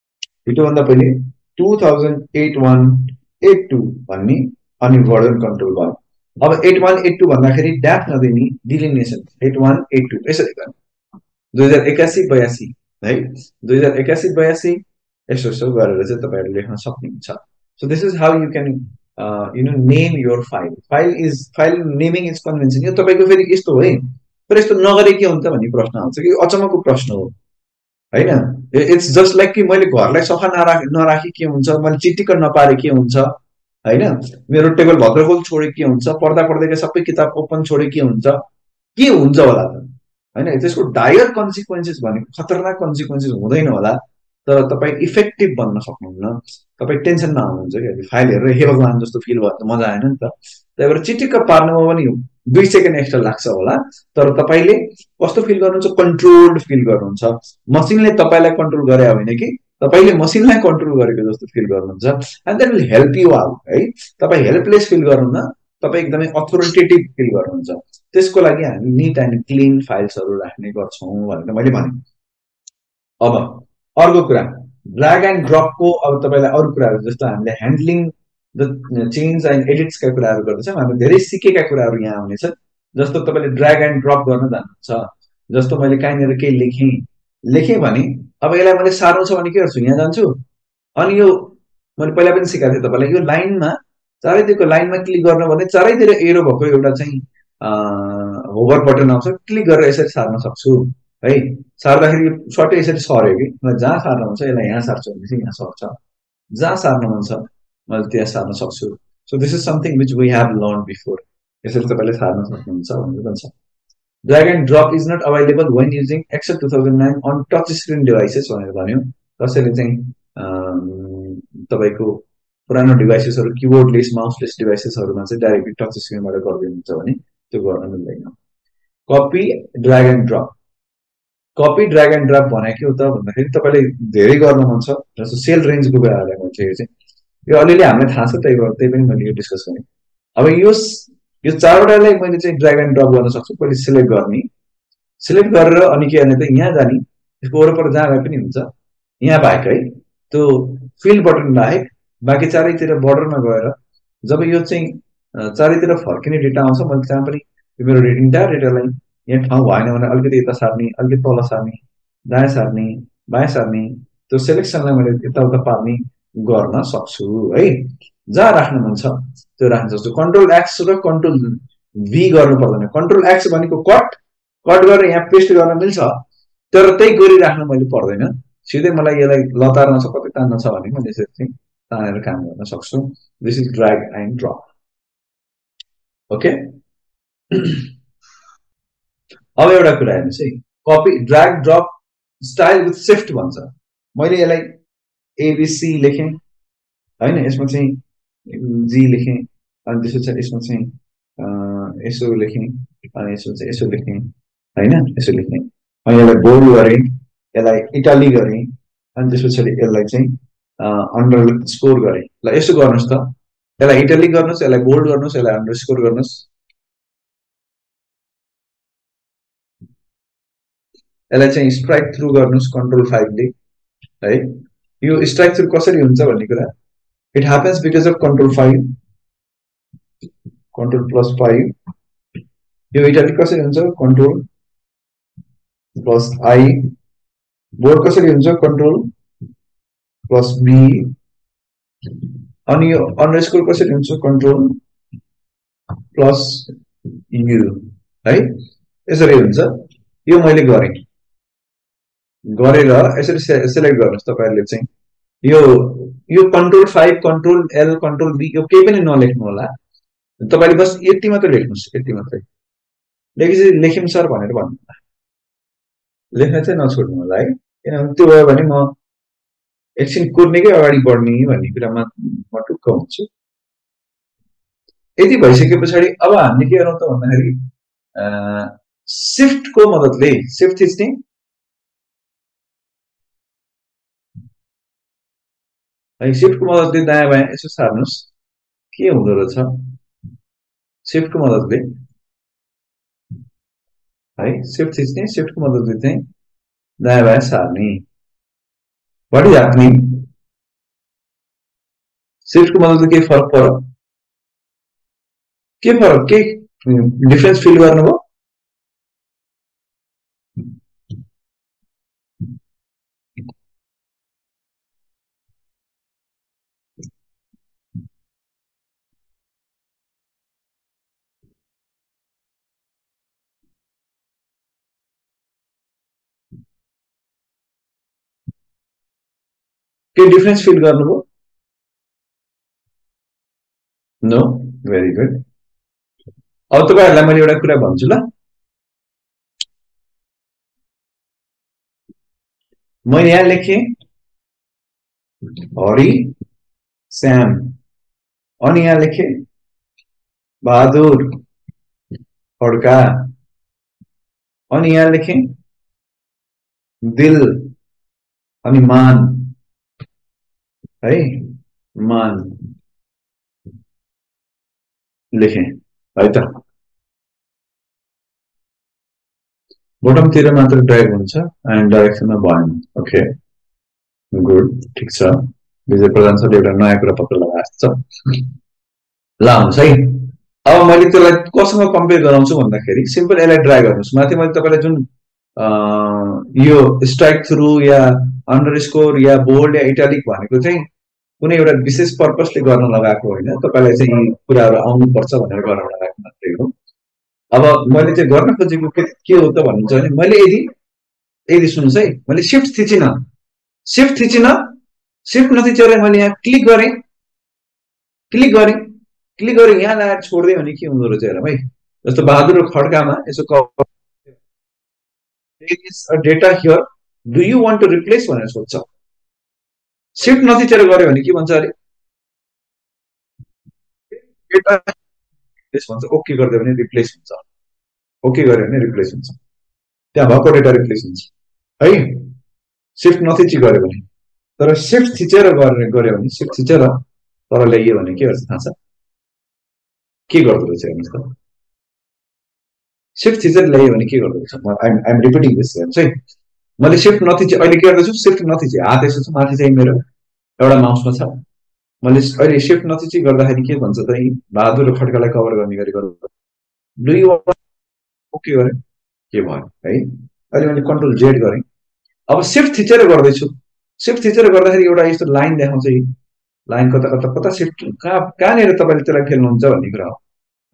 त्योभन्दा पहिले two thousand eight one eight two भन्ने अनि भर्जन कन्ट्रोल भयो। अब एट वान एट टू भन्दाखेरि ड्याप नदिने delineation eight one eight two यसरी गर्ने दुई हजार एकासी बयासी है दुई हजार एकासी बयासी यसो यसो गरेर चाहिँ तपाईँहरूले लेख्न सक्नुहुन्छ। So this is how you can you know name your file. File is file naming is convention. यो तपाईँको फेरि यस्तो हो है, तर यस्तो नगरे के हुन्छ भन्ने प्रश्न आउँछ कि अचम्मको प्रश्न हो होइन। इट्स जस्ट लाइक कि मैले घरलाई सफा नराख नराखे के हुन्छ, मैले चिटिक्क नपारे के हुन्छ होइन, मेरो टेबल भद्रगोल छोडे के हुन्छ, पढ्दा पढ्दैका सबै किताब ओपन छोडे के हुन्छ, के हुन्छ होला त होइन। त्यसको डायर कन्सिक्वेन्सेस भनेको खतरनाक कन्सिक्वेन्सेस हुँदैन होला, तर तपाईँ इफेक्टिभ बन्न सक्नुहुन्न, तपाईँ टेन्सनमा आउनुहुन्छ कि फाइल हेरेर हे भगवान जस्तो फिल भयो त मजा आएन नि त। त्यही भएर चिटिक्क पार्नुमा पनि दुई सेकेन्ड एक्स्ट्रा लाग्छ होला, तर तपाईँले कस्तो फिल गर्नुहुन्छ, कन्ट्रोल्ड फिल गर्नुहुन्छ। मसिनले तपाईँलाई कन्ट्रोल गरे होइन कि तपाईँले मसिनलाई कन्ट्रोल गरेको जस्तो फिल गर्नुहुन्छ। And that will help you out है। तपाईँ हेल्पलेस फिल गर्नुहुन्न, तपाईँ एकदमै अथोरिटेटिभ फिल गर्नुहुन्छ। त्यसको लागि हामी निट एन्ड क्लिन फाइल्सहरू राख्ने गर्छौँ भनेर मैले भने। अब अर्को कुरा ड्र्याग एन्ड ड्रपको, अब तपाईँलाई अरू कुराहरू जस्तो हामीले ह्यान्डलिङ द चेन्ज एन्ड एडिट्सका कुराहरू गर्दैछौँ, हामी धेरै सिकेका कुराहरू यहाँ आउनेछ। जस्तो तपाईँले ड्र्याग एन्ड ड्रप गर्न जान्नुहुन्छ, जस्तो मैले कहीँनिर केही लेखेँ लेखेँ भने अब यसलाई मैले सार्नु छ भने के गर्छु, यहाँ जान्छु अनि यो मैले पहिला पनि सिकाएको थिएँ तपाईँलाई, यो लाइनमा चारैतिरको लाइनमा क्लिक गर्न भने चारैतिर एरो भएको एउटा चाहिँ होभर बटन आउँछ, क्लिक गरेर यसरी सार्न सक्छु है। सार्दाखेरि सर्टै यसरी सर्यो कि मलाई जहाँ सार्न मन छ यसलाई यहाँ सार्छु भने चाहिँ यहाँ सर्छ, जहाँ सार्न मन छ मैले त्यहाँ सार्न सक्छु। So this is something which we have learn before. यसरी तपाईँले सार्न सक्नुहुन्छ भनेर भन्छ। Drag and drop is not available when using excel two thousand nine on touch screen devices भनेर भन्यो। कसैले चाहिँ तपाईँको पुरानो डिभाइसेसहरू किबोर्डलेस माउसलेस डिभाइसेसहरूमा चाहिँ डाइरेक्टली टच स्क्रिनबाट गरिदिनुहुन्छ भने त्यो गर्न मिल्दैन। Copy drag and drop, copy drag and drop भने के हो त भन्दाखेरि तपाईँले धेरै गर्न मन छ, जस्तो सेल रेन्जको कुराहरूलाई मैले चाहिँ यो अलिअलि हामीलाई थाहा छ, त्यही भएर त्यही पनि मैले यो डिस्कस गरेँ। अब यो यो चारवटालाई मैले चाहिँ ड्र्याग एन्ड ड्रप गर्न सक्छु। पहिले सिलेक्ट गर्ने, सिलेक्ट गरेर अनि के गर्ने त यहाँ जाने, यसको वरपर जहाँ भए पनि हुन्छ, यहाँ बाहेक है त्यो फिल बटन बाहेक बाँकी चारैतिर बोर्डरमा गएर जब यो चाहिँ चारैतिर फर्किने डेटा आउँछ, मैले जहाँ पनि मेरो इन्टायर डेटालाई यहाँ ठाउँ भएन भने अलिकति यता सार्ने, अलिकति तल सार्ने, दायाँ सार्ने, बायाँ सार्ने, त्यो सेलेक्सनलाई मैले यताउता पार्ने गर्न सक्छु है। जहाँ राख्न मन छ त्यो राख्न सक्छु। कन्ट्रोल एक्स र कन्ट्रोल भी गर्नु पर्दैन। कन्ट्रोल एक्स भनेको कट कट गरेर यहाँ पेस्ट गर्न मिल्छ, तर त्यही गरिराख्न मैले पर्दैन। सिधै मलाई यसलाई लतार्न छ, कतै तान्न छ भने मैले यसरी चाहिँ तानेर काम गर्न सक्छु। This is drag and drop. Okay, अब एउटा कुरा हेर्नुहोस् है, copy drag drop style with shift भन्छ। मैले यसलाई एबिसी लेखेँ होइन, यसमा चाहिँ जी लेखेँ, अनि त्यसो चाहिँ यसमा चाहिँ यसो लेखेँ, अनि यसो चाहिँ यसो लेखेँ होइन, यसो लेखेँ, अनि यसलाई बोल्ड गरेँ, यसलाई इटाली गरेँ, अनि त्यस पछाडि यसलाई चाहिँ अन्डर स्कोर गरेँ। ल यसो गर्नुहोस् त, यसलाई इटाली गर्नुहोस्, यसलाई बोल्ड गर्नुहोस्, यसलाई अन्डर स्कोर गर्नुहोस्, यसलाई चाहिँ स्ट्राइक थ्रु गर्नुहोस् कन्ट्रोल फाइभले है। यो स्ट्राइक थ्रु कसरी हुन्छ भन्ने कुरा, it happens because of control five, control plus five. यो इटाली कसरी हुन्छ, कन्ट्रोल प्लस आई। बोर्ड कसरी हुन्छ, कन्ट्रोल प्लस बी। अनि यो अन्डरस्कोर कसरी हुन्छ, कन्ट्रोल प्लस यु है, यसरी हुन्छ। यो मैले गरेँ, गरेर यसरी सेलेक्ट गर्नुहोस् तपाईँहरूले चाहिँ यो यो control five, control L, control B, यो केही पनि नलेख्नु होला, तपाईँले बस यति मात्रै लेख्नुहोस्, यति मात्रै लेखेपछि लेख्यौँ सर भनेर भन्नु होला, लेख्न चाहिँ नछोड्नु होला है। किनभने त्यो भयो भने म एकछिन कुर्नेकै अगाडि बढ्ने भन्ने कुरामा म टुक्क हुन्छु। यति भइसके पछाडि अब हामीले के गरौँ त भन्दाखेरि सिफ्टको मद्दतले, सिफ्ट थिच्ने, है सिफ्टको मद्दतले दायाँ बायाँ यसो सार्नुहोस् के हुँदो रहेछ। सिफ्टको मद्दतले है, सिफ्ट थिच्ने, सिफ्टको मद्दतले चाहिँ दायाँ बायाँ सार्ने। व्हाट इज ह्यापनिङ, शिफ्टको मतलब के फरक पर्यो के फरक के डिफरेन्स फिल गर्नुभयो के डिफरेन्स फिल गर्नुभयो नो भेरी गुड अब तपाईहरुलाई मैले एउटा कुरा भन्छु ल मैले यहाँ लेखेँ हरि श्याम अनि यहाँ लेखेँ बहादुर खड्का अनि यहाँ लेखेँ दिल अनि मान है मान लेखेँ है त बटमतिर मात्र ड्र्याग हुन्छ एन्ड डाइरेक्सनमा भएन ओके गुड ठिक छ विजय प्रधान सरले एउटा नयाँ कुरा पत्ता लगाएको छ ल हुन्छ है अब मैले त्यसलाई कसँग कम्पेयर गराउँछु भन्दाखेरि सिम्पल यसलाई ड्र्याग गर्नुहोस् माथि मैले तपाईँलाई जुन यो स्ट्राइक थ्रु या अन्डरस्कोर या बोल्ड या इटालिक भनेको चाहिँ कुनै एउटा विशेष पर्पसले गर्न लगाएको होइन तपाईँलाई चाहिँ यी कुराहरू आउनुपर्छ भनेर गर्न लगाएको मात्रै हो अब मैले चाहिँ गर्न खोजेको के हो त भन्नुहुन्छ भने मैले यदि यदि सुन्नुहोस् है मैले सिफ्ट थिचिन सिफ्ट थिचिन सिफ्ट नथिचेर मैले यहाँ क्लिक गरेँ क्लिक गरेँ क्लिक गरेँ यहाँ ल्याएर छोड्दै भने के हुँदो रहेछ हेरौँ है जस्तो बहादुर र खड्कामा यसो data here do you want to replace भनेर सोध्छ सिफ्ट नथिचेर गऱ्यो भने के भन्छ अरे डेटा रिप्लेस भन्छ ओके गरिदियो भने रिप्लेस हुन्छ ओके गर्यो भने रिप्लेस हुन्छ त्यहाँ भएको डेटा रिप्लेस हुन्छ है सिफ्ट नथिची गऱ्यो भने तर सिफ्ट थिचेर गर्ने गऱ्यो भने सिफ्ट थिचेर तर ल्याइयो भने के गर्छ थाहा छ के गर्दो रहेछ हेर्नुहोस् त सिफ्ट थिचेर ल्याइयो भने के गर्दो रहेछ आइम आइम रिपिटिङ दिस हेर्नुहोस् है मैले सिफ्ट नथिचे अहिले के गर्दैछु सिफ्ट नथिचे हात यसो छ माथि चाहिँ मेरो एउटा माउसमा छ मैले अहिले सिफ्ट नथिची गर्दाखेरि के भन्छ त बहादुर र खड्कालाई कभर गर्ने गरी गर्नु डु यु ओके गरेँ के भयो है अहिले मैले कन्ट्रोल जेड गरेँ अब सिफ्ट थिचेर गर्दैछु सिफ्ट थिचेर गर्दाखेरि एउटा यस्तो लाइन देखाउँछ लाइन कता कता कता सिफ्ट कहाँ कहाँनिर तपाईँले त्यसलाई खेल्नुहुन्छ भन्ने कुरा हो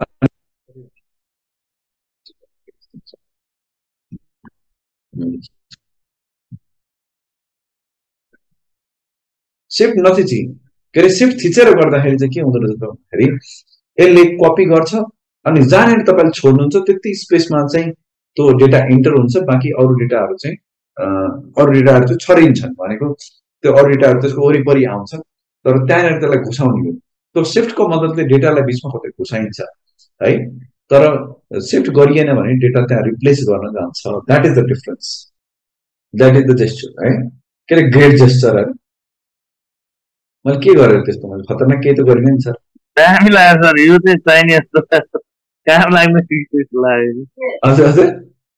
सिफ्ट नथिची के अरे सिफ्ट थिचेर गर्दाखेरि चाहिँ के हुँदो रहेछ भन्दाखेरि यसले कपी गर्छ अनि जहाँनिर तपाईँले छोड्नुहुन्छ त्यति स्पेसमा चाहिँ त्यो डेटा इन्टर हुन्छ बाँकी अरू डेटाहरू चाहिँ अरू डेटाहरू चाहिँ छरिन्छन् भनेको त्यो अरू डेटाहरू त्यसको वरिपरि आउँछ तर त्यहाँनिर त्यसलाई घुसाउने हो त्यो सिफ्टको मद्दतले डेटालाई बिचमा कतै घुसाइन्छ है तर सिफ्ट गरिएन भने डेटा त्यहाँ रिप्लेस गर्न जान्छ that is the difference that is the gesture है के अरे ग्रेट जेस्चर है मैले के गरेर त्यस्तो मैले खतरनाक केही त गरिनँ नि सर दामी लाग्यो सर यो चाहिँ चाहिने जस्तो काम लाग्ने लाग्यो हजुर हजुर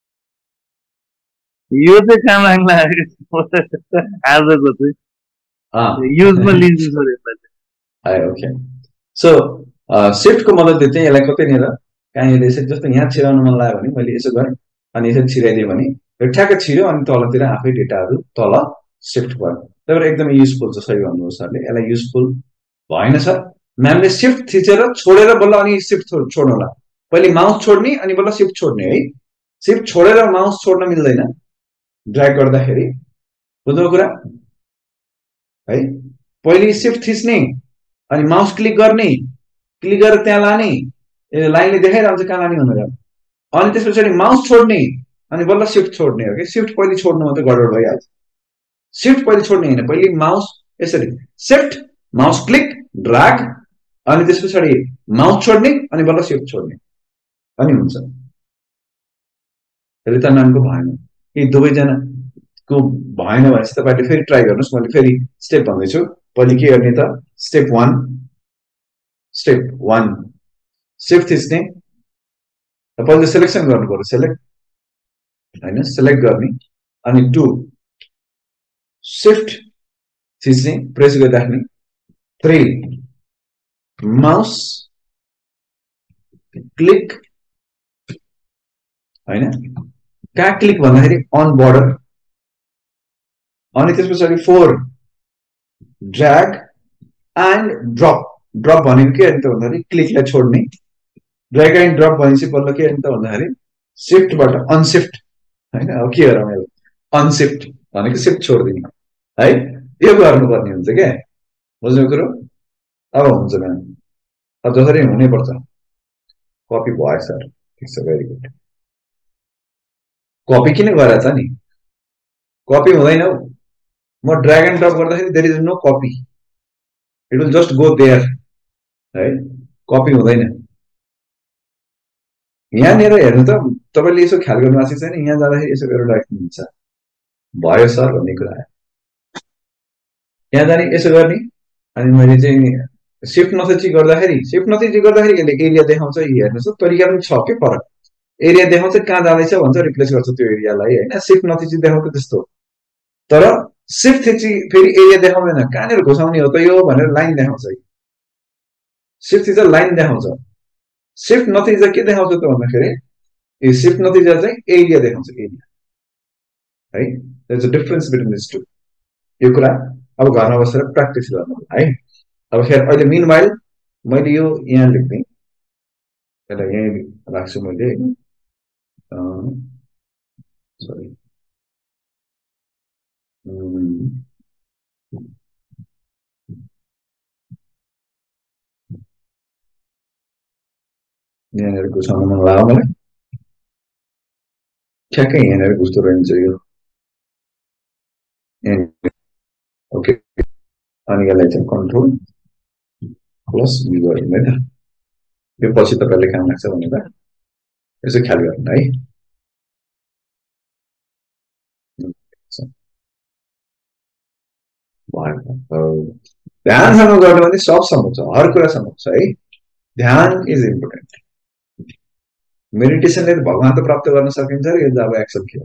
यो चाहिँ काम लाग्ने लाग्यो आजको चाहिँ युजमा लिन्छु सर यसलाई ओके सो सिफ्टको मद्दतले चाहिँ यसलाई कतैनिर कहाँनिर यसरी जस्तो यहाँ छिराउन मन लाग्यो भने मैले यसो गरेँ अनि यसरी छिराइदिएँ भने यो ठ्याक्क छिर्यो अनि तलतिर आफै डेटाहरू तल सिफ्ट भयो त्यही भएर एकदमै युजफुल छ सही भन्नुभयो सरले यसलाई युजफुल भएन सर म्यामले सिफ्ट थिचेर छोडेर बल्ल अनि सिफ्ट छोड्नु होला पहिले माउस छोड्ने अनि बल्ल सिफ्ट छोड्ने है सिफ्ट छोडेर माउस छोड्न मिल्दैन ड्र्याग गर्दाखेरि बुझ्नु कुरा है पहिले सिफ्ट थिच्ने अनि माउस क्लिक गर्ने क्लिक गरेर त्यहाँ लाने लाइनले देखाइरहन्छ कहाँ लाने भनेर अनि त्यस पछाडि माउस छोड्ने अनि बल्ल सिफ्ट छोड्ने हो कि सिफ्ट पहिले छोड्नु मात्रै गडबड भइहाल्छ सिफ्ट पहिले छोड्ने होइन पहिले माउस यसरी सिफ्ट माउस क्लिक ड्र्याग अनि त्यस पछाडि माउस छोड्ने अनि बल्ल सिफ्ट छोड्ने अनि हुन्छ यसले त नामको भएन यी दुवैजनाको भएन भनेपछि तपाईँले फेरि ट्राई गर्नुहोस् मैले फेरि स्टेप भन्दैछु पहिले के गर्ने त step one step one shift थिच्ने पहिले सेलेक्सन गर्नु पर्यो सेलेक्ट होइन सेलेक्ट गर्ने अनि टू सिफ्ट थिच्ने प्रेस गरिराख्ने थ्री माउस क्लिक हैन, कहाँ क्लिक भन्दाखेरि अन बोर्डर, अनि त्यस पछाडि four drag and drop. Drop भनेको के हो त भन्दाखेरि क्लिकलाई छोड्ने, ड्र्याग एन्ड ड्रप भनेपछि बल्ल के हो त भन्दाखेरि शिफ्टबाट अनशिफ्ट हैन। अब के गरौँ यो अनशिफ्ट भनेको शिफ्ट छोडिदिने है, यो गर्नुपर्ने हुन्छ क्या, बुझ्नु कुरो। अब हुन्छ म्याम, अब जसरी हुनैपर्छ। कपी भयो सर, ठिक छ, भेरी गुड। कपी किन गराछ नि, कपी हुँदैन हौ। म ड्र्याग एन्ड ड्रप गर्दाखेरि there is no copy, it will just go there है, कपी हुँदैन। यहाँनिर हेर्नु त, तपाईँले यसो ख्याल गर्नु आएको छैन, यहाँ जाँदाखेरि यसो गरेर राख्नुहुन्छ, भयो सर भन्ने कुरा आयो। यहाँ जाने यसो गर्ने, अनि मैले चाहिँ सिफ्ट नथची गर्दाखेरि, सिफ्ट नथची गर्दाखेरि यसले एरिया देखाउँछ। हेर्नुहोस् तरिका पनि छ के फरक, एरिया देखाउँछ, कहाँ जाँदैछ भन्छ, रिप्लेस गर्छ त्यो एरियालाई होइन। सिफ्ट नथची देखाउँछ त्यस्तो, तर सिफ्ट थिची फेरि एरिया देखाउँदैन, कहाँनिर घुसाउने हो त यो भनेर लाइन देखाउँछ। सिफ्ट थिचा लाइन देखाउँछ, सिफ्ट नथिचा के देखाउँछ त भन्दाखेरि यो सिफ्ट नथिचा चाहिँ एरिया देखाउँछ, एरिया है। There is a difference between this two. यो कुरा अब घरमा बसेर प्र्याक्टिस गर्नु है। अब फेरि अहिले मिनवाइल मैले यो यहाँ लेख्ने, यसलाई यहीँ राख्छु मैले, सरी यहाँनिर घुसाउनु मन लाग्यो मलाई, ठ्याक्कै यहाँनिर घुस्दो रहन्छ यो, ओके। अनि यसलाई चाहिँ कन्ट्रोल प्लस बी गर्नु है त, यो पछि तपाईँले काम लाग्छ भनेर यसो ख्याल गर्नु है। ध्यानसँग गर्नु भने सब सम्भव छ, हर कुरा सम्भव छ है। ध्यान इज इम्पोर्टेन्ट। मेडिटेसनले भगवान त प्राप्त गर्न सकिन्छ र यो अब एक्सन के हो।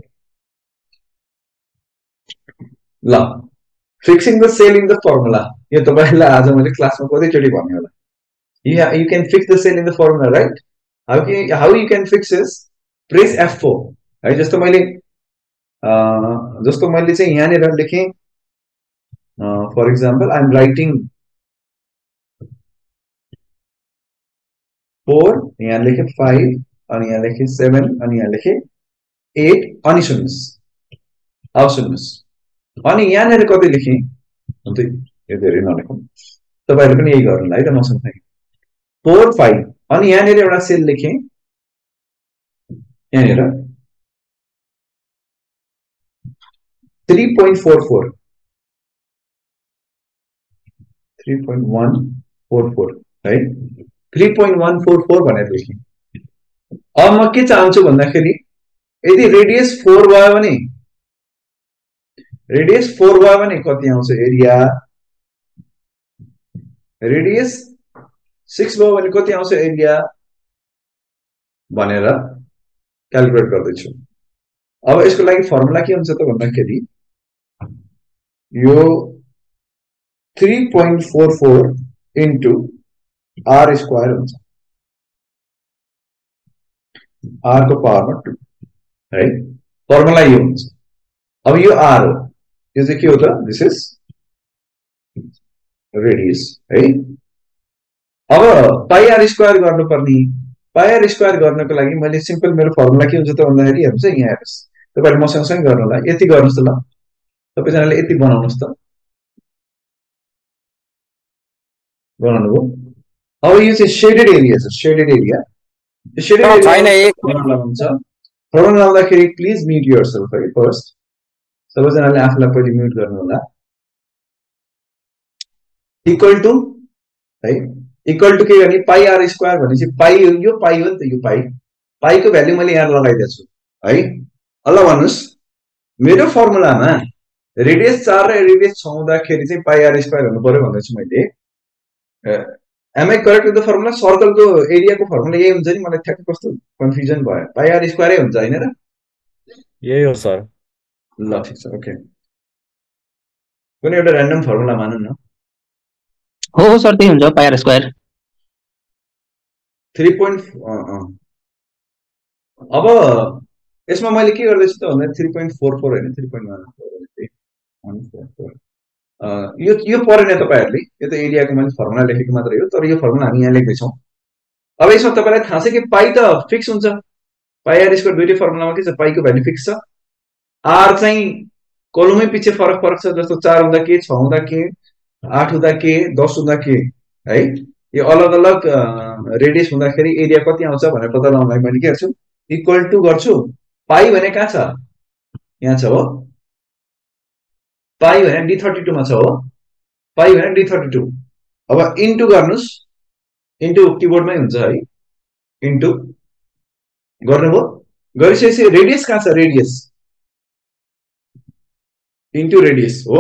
ल, fixing the cell in the formula, यो तपाईँलाई आज मैले क्लासमा कतिचोटि भन्यो होला। Yeah, you can fix the cell in the formula, right? How can how you can fix is press F four है। जस्तो मैले जस्तो मैले चाहिँ यहाँनिर लेखेँ, for example I am writing four, यहाँ लेखेँ फाइभ, अनि यहाँ लेखेँ सेभेन, अनि यहाँ लेखेँ एट, अनि सुन्नुहोस्, अब सुन्नुहोस्, अनि यहाँनिर कति लेखेँ, यो धेरै नलेखौँ, तपाईँहरूले पनि यही गर्नु है त मसँग, फोर फाइभ, अनि यहाँनिर एउटा सेल लेखेँ, यहाँनिर three point four four, three point one four four है, three point one four four भनेर लेखेँ। अब म के चाहन्छु भन्दाखेरि यदि रेडियस फोर भयो भने, रेडियस फोर भयो भने कति आउँछ एरिया, रेडियस सिक्स भयो भने कति आउँछ एरिया भनेर क्यालकुलेट गर्दैछु। अब यसको लागि फर्मुला के हुन्छ त भन्दाखेरि यो three point four four into R square हुन्छ, आर को पावरमा टू है, फर्मुला यो हुन्छ। अब यो आर हो, यो चाहिँ के हो त, दिस इज रेडियस है। अब पाई आर स्क्वायर गर्नुपर्ने, पाई आर स्क्वायर गर्नको लागि मैले सिम्पल मेरो फर्मुला के हुन्छ त भन्दाखेरि हेर्नुहोस् है, यहाँ हेर्नुहोस्, तपाईँले म सँगसँगै गर्नु होला, यति गर्नुहोस् त, ल सबैजनाले यति बनाउनुहोस् त, बनाउनु भयो। अब यो चाहिँ शेडेड एरिया छ, shaded area, shaded area formula हुन्छ। फर्मुला लाउँदाखेरि प्लिज म्युट योरसेल्फ है फर्स्ट, सबैजनाले आफूलाई पहिले म्युट गर्नु होला। इक्वल टु है, इक्वल टु के गर्ने, पाई आर स्क्वायर भनेपछि पाई, यो पाई हो नि त, यो पाई, पाईको भ्याल्यु मैले यहाँ लगाइदिएको छु है। ल भन्नुहोस्, मेरो फर्मुलामा रेडियस चार र रेडियस छ हुँदाखेरि चाहिँ पाई आर स्क्वायर हुनु पर्यो भन्दैछु मैले। Am I correct with the formula? सर्कलको एरियाको फर्मुला यही हुन्छ नि, मलाई ठ्याक्क कस्तो कन्फ्युजन भयो, पाई आर स्क्वायरै हुन्छ होइन र? यही हो सर। ल ठिक छ, ओके, कुनै एउटा ऱ्यान्डम फर्मुला मानौँ न। हो सर, त्यही हुन्छ pi R square. Three point अब यसमा मैले के गर्दैछु त भन्दा थ्री पोइन्ट फोर फोर होइन three point one four four यो यो परेन तपाईँहरूले यो त एरियाको मैले फर्मुला लेखेको मात्रै हो तर यो फर्मुला हामी यहाँ लेख्दैछौँ अब यसमा तपाईँलाई थाहा छ कि पाई त फिक्स हुन्छ पाई आर स्क्वायर दुईटै फर्मुलामा के छ पाईको भ्यालु फिक्स छ आर चाहिँ कोलमै पछि फरक फरक छ जस्तो चार हुँदा के छ हुँदा के आठ हुँदा के दस हुँदा के है यो अलग अलग रेडियस हुँदाखेरि एरिया कति आउँछ भनेर पत्ता लगाउनलाई मैले के गर्छु इक्वल टु गर्छु पाई भने कहाँ छ यहाँ छ हो पाई भने डी थर्टी टूमा छ हो पाई भने डी थर्टी टू अब इन्टु गर्नुहोस् इन्टु किबोर्डमै हुन्छ है इन्टु गर्नुभयो गरिसकेपछि रेडियस कहाँ छ रेडियस इन्टु रेडियस हो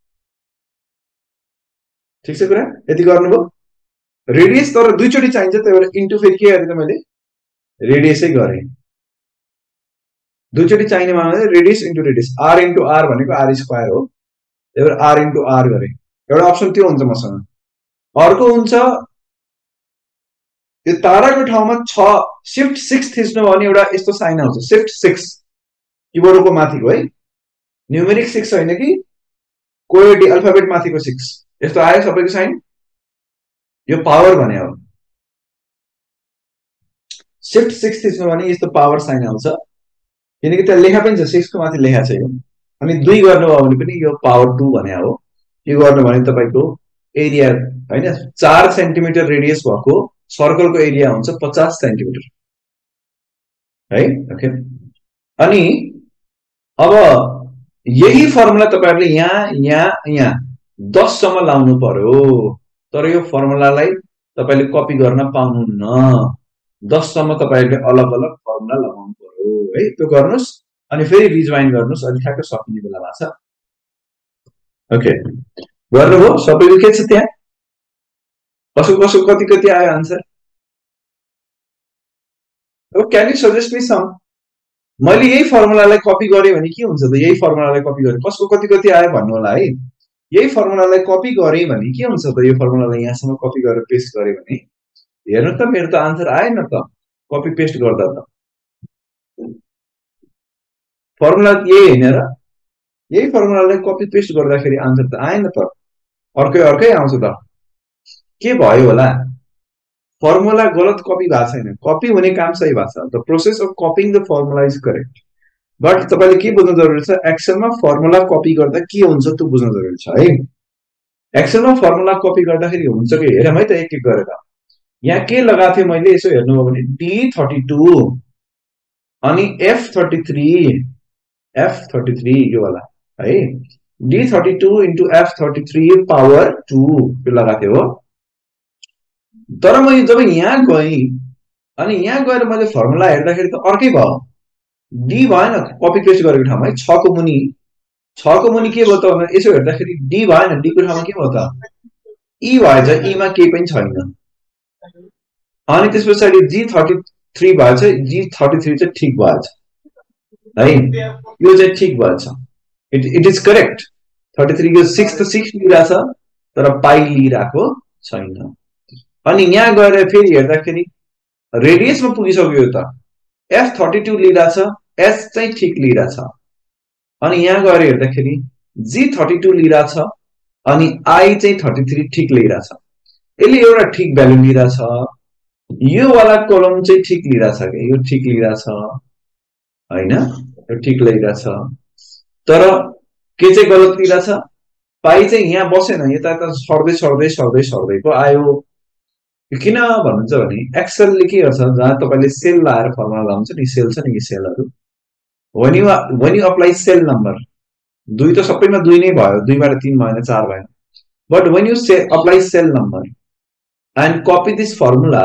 ठिक छ कुरा यति गर्नुभयो रेडियस तर दुईचोटि चाहिन्छ त्यही भएर इन्टु फेरि के गरेँ त मैले रेडियसै गरेँ दुईचोटि चाहिने मानेको radius into radius R into R भनेको आर स्क्वायर हो त्यही भएर आर इन्टु आर गरेँ एउटा अप्सन त्यो हुन्छ मसँग अर्को हुन्छ यो ताराको ठाउँमा छ सिफ्ट सिक्स थिच्नु भयो भने एउटा यस्तो साइन आउँछ सिफ्ट सिक्स किबोर्डको माथिको है न्युमेरिक सिक्स होइन कि कोयोडी अल्फाबेट माथिको सिक्स यस्तो आयो सबैको साइन यो पावर भने हो सिफ्ट सिक्स थिच्नु भने यस्तो पावर साइन आउँछ किनकि त्यहाँ लेखा पनि छ सिक्सको माथि लेखा छ यो अनि दुई गर्नुभयो भने पनि यो पावर टू भने हो यो गर्नु भने तपाईँको एरिया होइन चार सेन्टिमिटर रेडियस भएको सर्कलको एरिया हुन्छ पचास सेन्टिमिटर है ओके अनि अब यही फर्मुला तपाईँहरूले यहाँ यहाँ यहाँ दससम्म लाउनु पर्यो तर यो फर्मुलालाई तपाईँले कपी गर्न पाउनुहुन्न दससम्म तपाईँहरूले अलग अलग फर्मुला लगाउनु पर्यो है त्यो गर्नुहोस् अनि फेरि रिजवाइन गर्नुहोस् अनि ठ्याक्क सक्ने बेला भएको छ ओके गर्नुभयो सबैको के छ त्यहाँ कसो कसो कति कति आयो आन्सर अब can you suggest me some मैले यही फर्मुलालाई कपी गरेँ भने के हुन्छ त यही फर्मुलालाई कपी गरेँ कसको कति कति आयो भन्नु होला है यही फर्मुलालाई कपी गरेँ भने के हुन्छ त यो फर्मुलालाई यहाँसम्म कपी गरेर पेस्ट गरेँ भने हेर्नु त मेरो त आन्सर आएन त कपी पेस्ट गर्दा त फर्मुला यही होइन र यही फर्मुलालाई कपी पेस्ट गर्दाखेरि आन्सर त आएन त अर्कै अर्कै आउँछ त के भयो होला फर्मुला गलत कपी भएको छैन कपी हुने काम सही भएको छ the process of copying the formula is correct but तपाईँले के बुझ्नु जरुरी छ एक्सेलमा फर्मुला कपी गर्दा के हुन्छ त्यो बुझ्नु जरुरी छ है एक्सेलमा फर्मुला कपी गर्दाखेरि हुन्छ कि हेरौँ है त एक एक गरेर यहाँ के लगाएको थिएँ मैले यसो हेर्नुभयो भने डी थर्टी टू अनि F thirty three F thirty three यो वाला है D thirty two into F thirty three power two यो लगाएको थिएँ हो तर मैले जब यहाँ गएँ अनि यहाँ गएर मैले फर्मुला हेर्दाखेरि त अर्कै भयो डी भएन कपी पेस्ट गरेको ठाउँमा है छको मुनि छको मुनि के भयो त यसो हेर्दाखेरि डी भएन डीको ठाउँमा के भयो त ई भएछ ईमा केही पनि छैन अनि त्यस पछाडि जी थर्टी थ्री भएछ जी थर्टी थ्री चाहिँ ठिक भएछ है यो चाहिँ ठिक भएछ it it is correct thirty three यो सिक्स त सिक्स लिइरहेछ तर पाई लिइरहेको छैन अनि यहाँ गएर फेरि हेर्दाखेरि रेडियसमा पुगिसक्यो यो त एफ थर्टी टू लिइरहेछ एस चाहिँ ठिक लिइरहेछ अनि यहाँ गएर हेर्दाखेरि जी थर्टी टू लिइरहेछ अनि आई चाहिँ थर्टी थ्री ठिक लिइरहेछ यसले एउटा ठिक भ्यालु लिइरहेछ यो वाला कोलम चाहिँ ठिक लिइरहेछ क्या यो ठिक लिइरहेछ होइन यो ठिक लिइरहेछ तर के चाहिँ गलत लिइरहेछ पाई चाहिँ यहाँ बसेन यता यता सर्दै सर्दै सर्दै सर्दै पो आयो किन भन्नुहुन्छ भने एक्सेलले के गर्छ जहाँ तपाईँले सेल लाएर फर्मुला लाउँछ नि सेल छ नि सेलहरू when you when you apply cell number दुई त सबैमा दुई नै भयो दुईबाट तीन भएन चार भएन but when you say apply cell number and copy this formula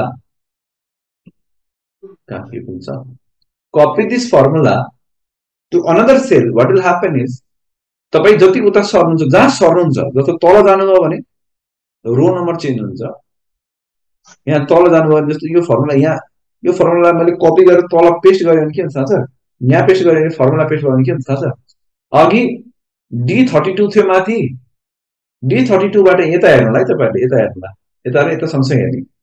copy this formula to another cell what will happen is तपाईं जति उता सर्नुहुन्छ जहाँ सर्नुहुन्छ जस्तो तल जानुभयो भने रो नम्बर चेन्ज हुन्छ यहाँ तल जानुभयो भने जस्तो यो फर्मुला यहाँ यो फर्मुला मैले कपी गरेर तल पेस्ट गरेँ भने के हुन्छ थाहा छ यहाँ पेस्ट गरेर फर्मुला पेस्ट गर्यो भने के हुन्छ थाहा छ अघि डी थर्टी टू थियो माथि डी थर्टी टू बाट यता हेर्नुलाई तपाईहरुले यता हेर्नुला यता र यता सँगसँगै हेर्ने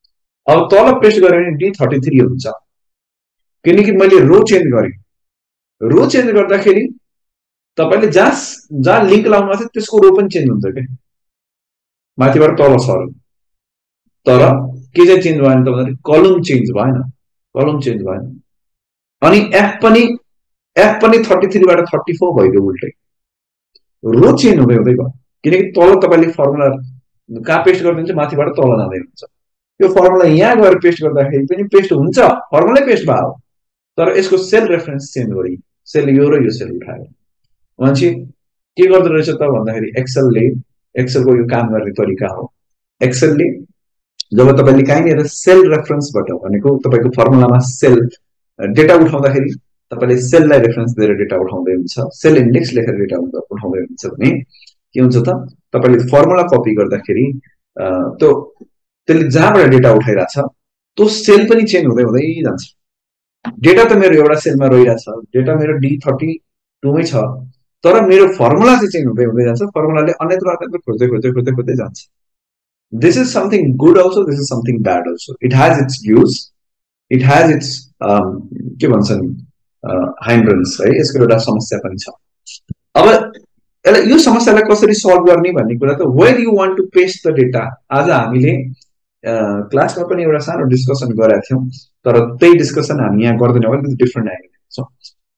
अब तल पेस्ट गरेँ भने डी थर्टी थ्री हुन्छ किनकि मैले रो चेन्ज गरेँ रो चेन्ज गर्दाखेरि तपाईले जहाँ जहाँ लिङ्क लाउनु भएको थियो त्यसको रो पनि चेन्ज हुन्छ क्या माथिबाट तल सर्यो तर के चाहिँ चेन्ज भएन त भन्दाखेरि कलम चेन्ज भएन कलम चेन्ज भएन अनि एफ पनि एफ पनि थर्टी थ्रीबाट थर्टी फोर भइदियो उल्टै रो चेन्ज हुँदै हुँदै भयो किनकि तल तपाईँले फर्मुला कहाँ पेस्ट गरिदिन्छ माथिबाट तल जाँदै हुन्छ यो फर्मुला यहाँ गएर पेस्ट गर्दाखेरि पनि पेस्ट हुन्छ फर्मुलै पेस्ट भयो तर यसको सेल रेफरेन्स चेन्ज गरियो सेल यो र यो सेल उठायो मान्छे के गर्दो रहेछ त भन्दाखेरि एक्सेलले एक्सेलको यो काम गर्ने तरिका हो एक्सेलले जब तपाईँले कहीँनिर सेल रेफरेन्सबाट भनेको तपाईँको फर्मुलामा सेल डेटा उठाउँदाखेरि तपाईँले सेललाई रेफरेन्स दिएर डेटा उठाउँदै हुन्छ सेल इन्डेक्स लेखेर डेटा उठाउँदै हुन्छ भने के हुन्छ त तपाईँले फर्मुला कपी गर्दाखेरि त्यो त्यसले जहाँबाट डेटा उठाइरहेछ त्यो सेल पनि चेन्ज हुँदै हुँदै जान्छ डेटा त मेरो एउटा सेलमा रहिरहेछ डेटा मेरो डी थर्टी टूमै छ तर मेरो फर्मुला चाहिँ चेन्ज हुँदै हुँदै जान्छ फर्मुलाले अन्यत्र अन्यत्र खोज्दै खोज्दै खोज्दै खोज्दै जान्छ this is something good also this is something bad also it has its use it has its के भन्छन् हाइन्ड्रेन्स है यसको एउटा समस्या पनि छ अब यसलाई यो समस्यालाई कसरी सल्भ गर्ने भन्ने कुरा त where you want to paste the data आज हामीले क्लासमा पनि एउटा सानो डिस्कसन गरेका थियौँ तर त्यही डिस्कसन हामी यहाँ गर्दैनौँ भने डिफ्रेन्ट एङ्गल छ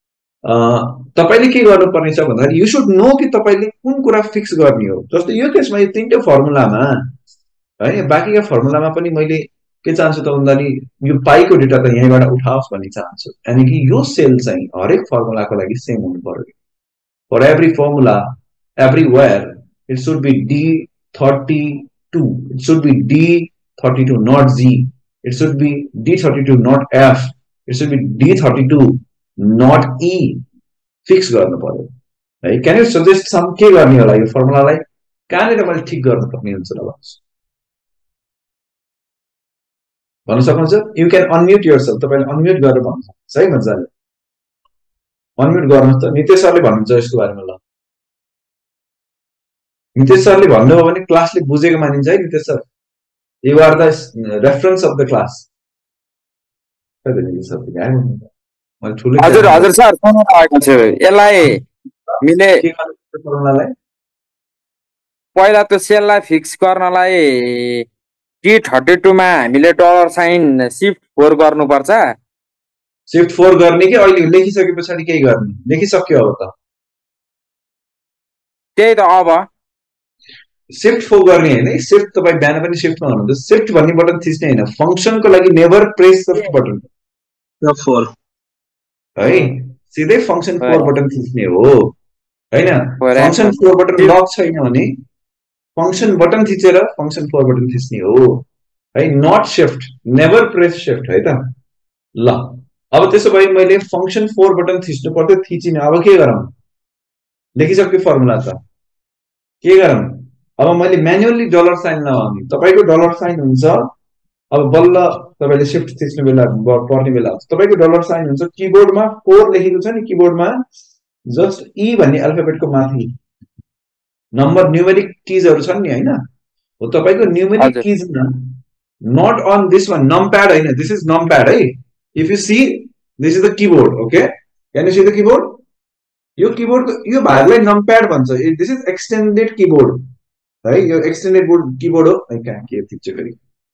तपाईँले के गर्नुपर्ने छ भन्दाखेरि यु सुड नो कि तपाईँले कुन कुरा फिक्स गर्ने हो जस्तो यो केसमा यो तिनटै फर्मुलामा है बाँकीका फर्मुलामा पनि मैले के चाहन्छु त भन्दाखेरि यो पाईको डेटा त यहीँबाट उठाओस् भन्ने चाहन्छु यानि कि यो सेल चाहिँ हरेक फर्मुलाको लागि सेम हुनु पर्यो for every formula everywhere it should be D thirty two it should be D thirty two not G it should be D thirty two not F it should be D thirty two not E fix गर्नु पर्यो है can you suggest some के गर्ने होला यो फर्मुलालाई कहाँनिर मैले ठिक गर्नुपर्ने हुन्छ ल भन्न सक्नुहुन्छ यु क्यान अनम्युट योरसेल्फ तपाईँले अनम्युट गरेर भन्नु सक्नुहुन्छ है मजाले अनम्युट गर्नुहोस् त नितेश सरले भन्नुहुन्छ यसको बारेमा ल नितेश सरले भन्नुभयो भने क्लासले बुझेको मानिन्छ है Nitesh sir you are the reference of the class हजुर हजुर सर आएको छ यसलाई मिले पहिला त्यो सेललाई फिक्स गर्नलाई डी थर्टी टूमा हामीले डलर साइन सिफ्ट फोर गर्नुपर्छ सिफ्ट फोर गर्ने कि अहिले लेखिसके पछाडि केही गर्ने लेखिसक्यो अब त त्यही त अब सिफ्ट फोर गर्ने होइन सिफ्ट तपाईँ बिहान पनि सिफ्टमा हुनुहुन्छ सिफ्ट भन्ने बटन थिच्ने होइन फङ्सनको लागि never press shift button four है सिधै फङ्सन फोर बटन थिच्ने हो होइन फङ्सन फोर बटन लक छैन भने फङ्सन बटन थिचेर फङ्सन फोर बटन थिच्ने हो है not shift never press shift है त ल अब त्यसो भए मैले फङ्सन फोर बटन थिच्नु पर्थ्यो थिचिनँ अब के गरौँ लेखिसक्यो फर्मुला त के गरौँ अब मैले म्यानुअली डलर साइन लगाउने तपाईँको डलर साइन हुन्छ अब बल्ल तपाईँले सिफ्ट थिच्नु बेला पर्ने बेला तपाईँको डलर साइन हुन्छ किबोर्डमा फोर लेखेको छ नि किबोर्डमा जस्ट ई भन्ने अल्फाबेटको माथि नम्बर न्युमेरिक किजहरू छन् नि होइन हो तपाईँको न्युमेरिक किजमा not on this one numpad होइन दिस इज नमप्याड है if you see this is the keyboard okay can you see the keyboard यो किबोर्डको यो भागलाई नमप्याड भन्छ दिस इज एक्सटेन्डेड किबोर्ड है यो एक्सटेन्डेड बोर्ड किबोर्ड हो है कहाँ के थिच्छ फेरि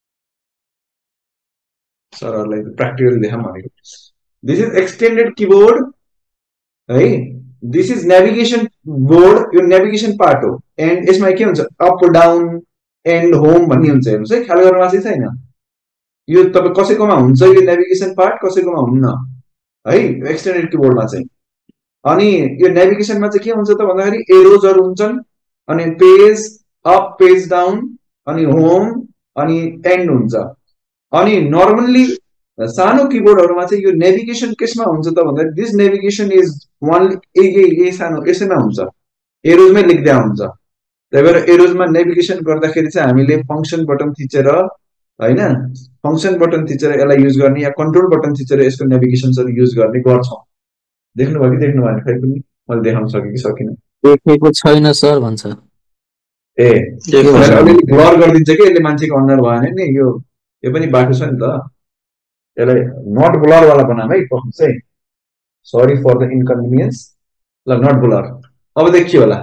सरहरूलाई प्र्याक्टिकली देखाउँ भनेको दिस इज एक्सटेन्डेड किबोर्ड है दिस इज नेभिगेसन बोर्ड यो नेभिगेसन पार्ट हो एन्ड यसमा के हुन्छ अप डाउन एन्ड होम भन्ने हुन्छ हेर्नुहोस् है ख्याल गर्नु चाहिँ छैन यो तपाईँ कसैकोमा हुन्छ यो नेभिगेसन पार्ट कसैकोमा हुन्न है एक्सटेन्डेड किबोर्डमा चाहिँ अनि यो नेभिगेसनमा चाहिँ के हुन्छ त भन्दाखेरि एरोजहरू हुन्छन् अनि पेज अप पेज डाउन अनि होम अनि एन्ड हुन्छ अनि नर्मल्ली सानो किबोर्डहरुमा चाहिँ यो नेभिगेसन केसमा हुन्छ त भन्दा this navigation is one uh uh सानो यसैमा हुन्छ एरोजमै लेख्दै हुन्छ त्यही भएर एरोजमा नेभिगेसन गर्दाखेरि चाहिँ हामीले फंक्सन बटन थिचेर हैन फंक्सन बटन थिचेर यसलाई युज गर्ने या कन्ट्रोल बटन थिचेर यसको नेभिगेसनहरु युज गर्ने गर्छौं देख्नु भयो कि देख्नु भएन खै पनि मैले देखाउन सके कि सकिन देखेको छैन सर भन्छ ए अलि ब्लर गरिदिन्छ कि यसले मान्छेको अनुहार भएन नि यो यो पनि बाटो छ नि त यसलाई नट ब्लर वाला बनाऊ है प्रफेस चाहिँ सरी फर द इन्कन्भिनियन्स ल नट ब्लर अब देखियो होला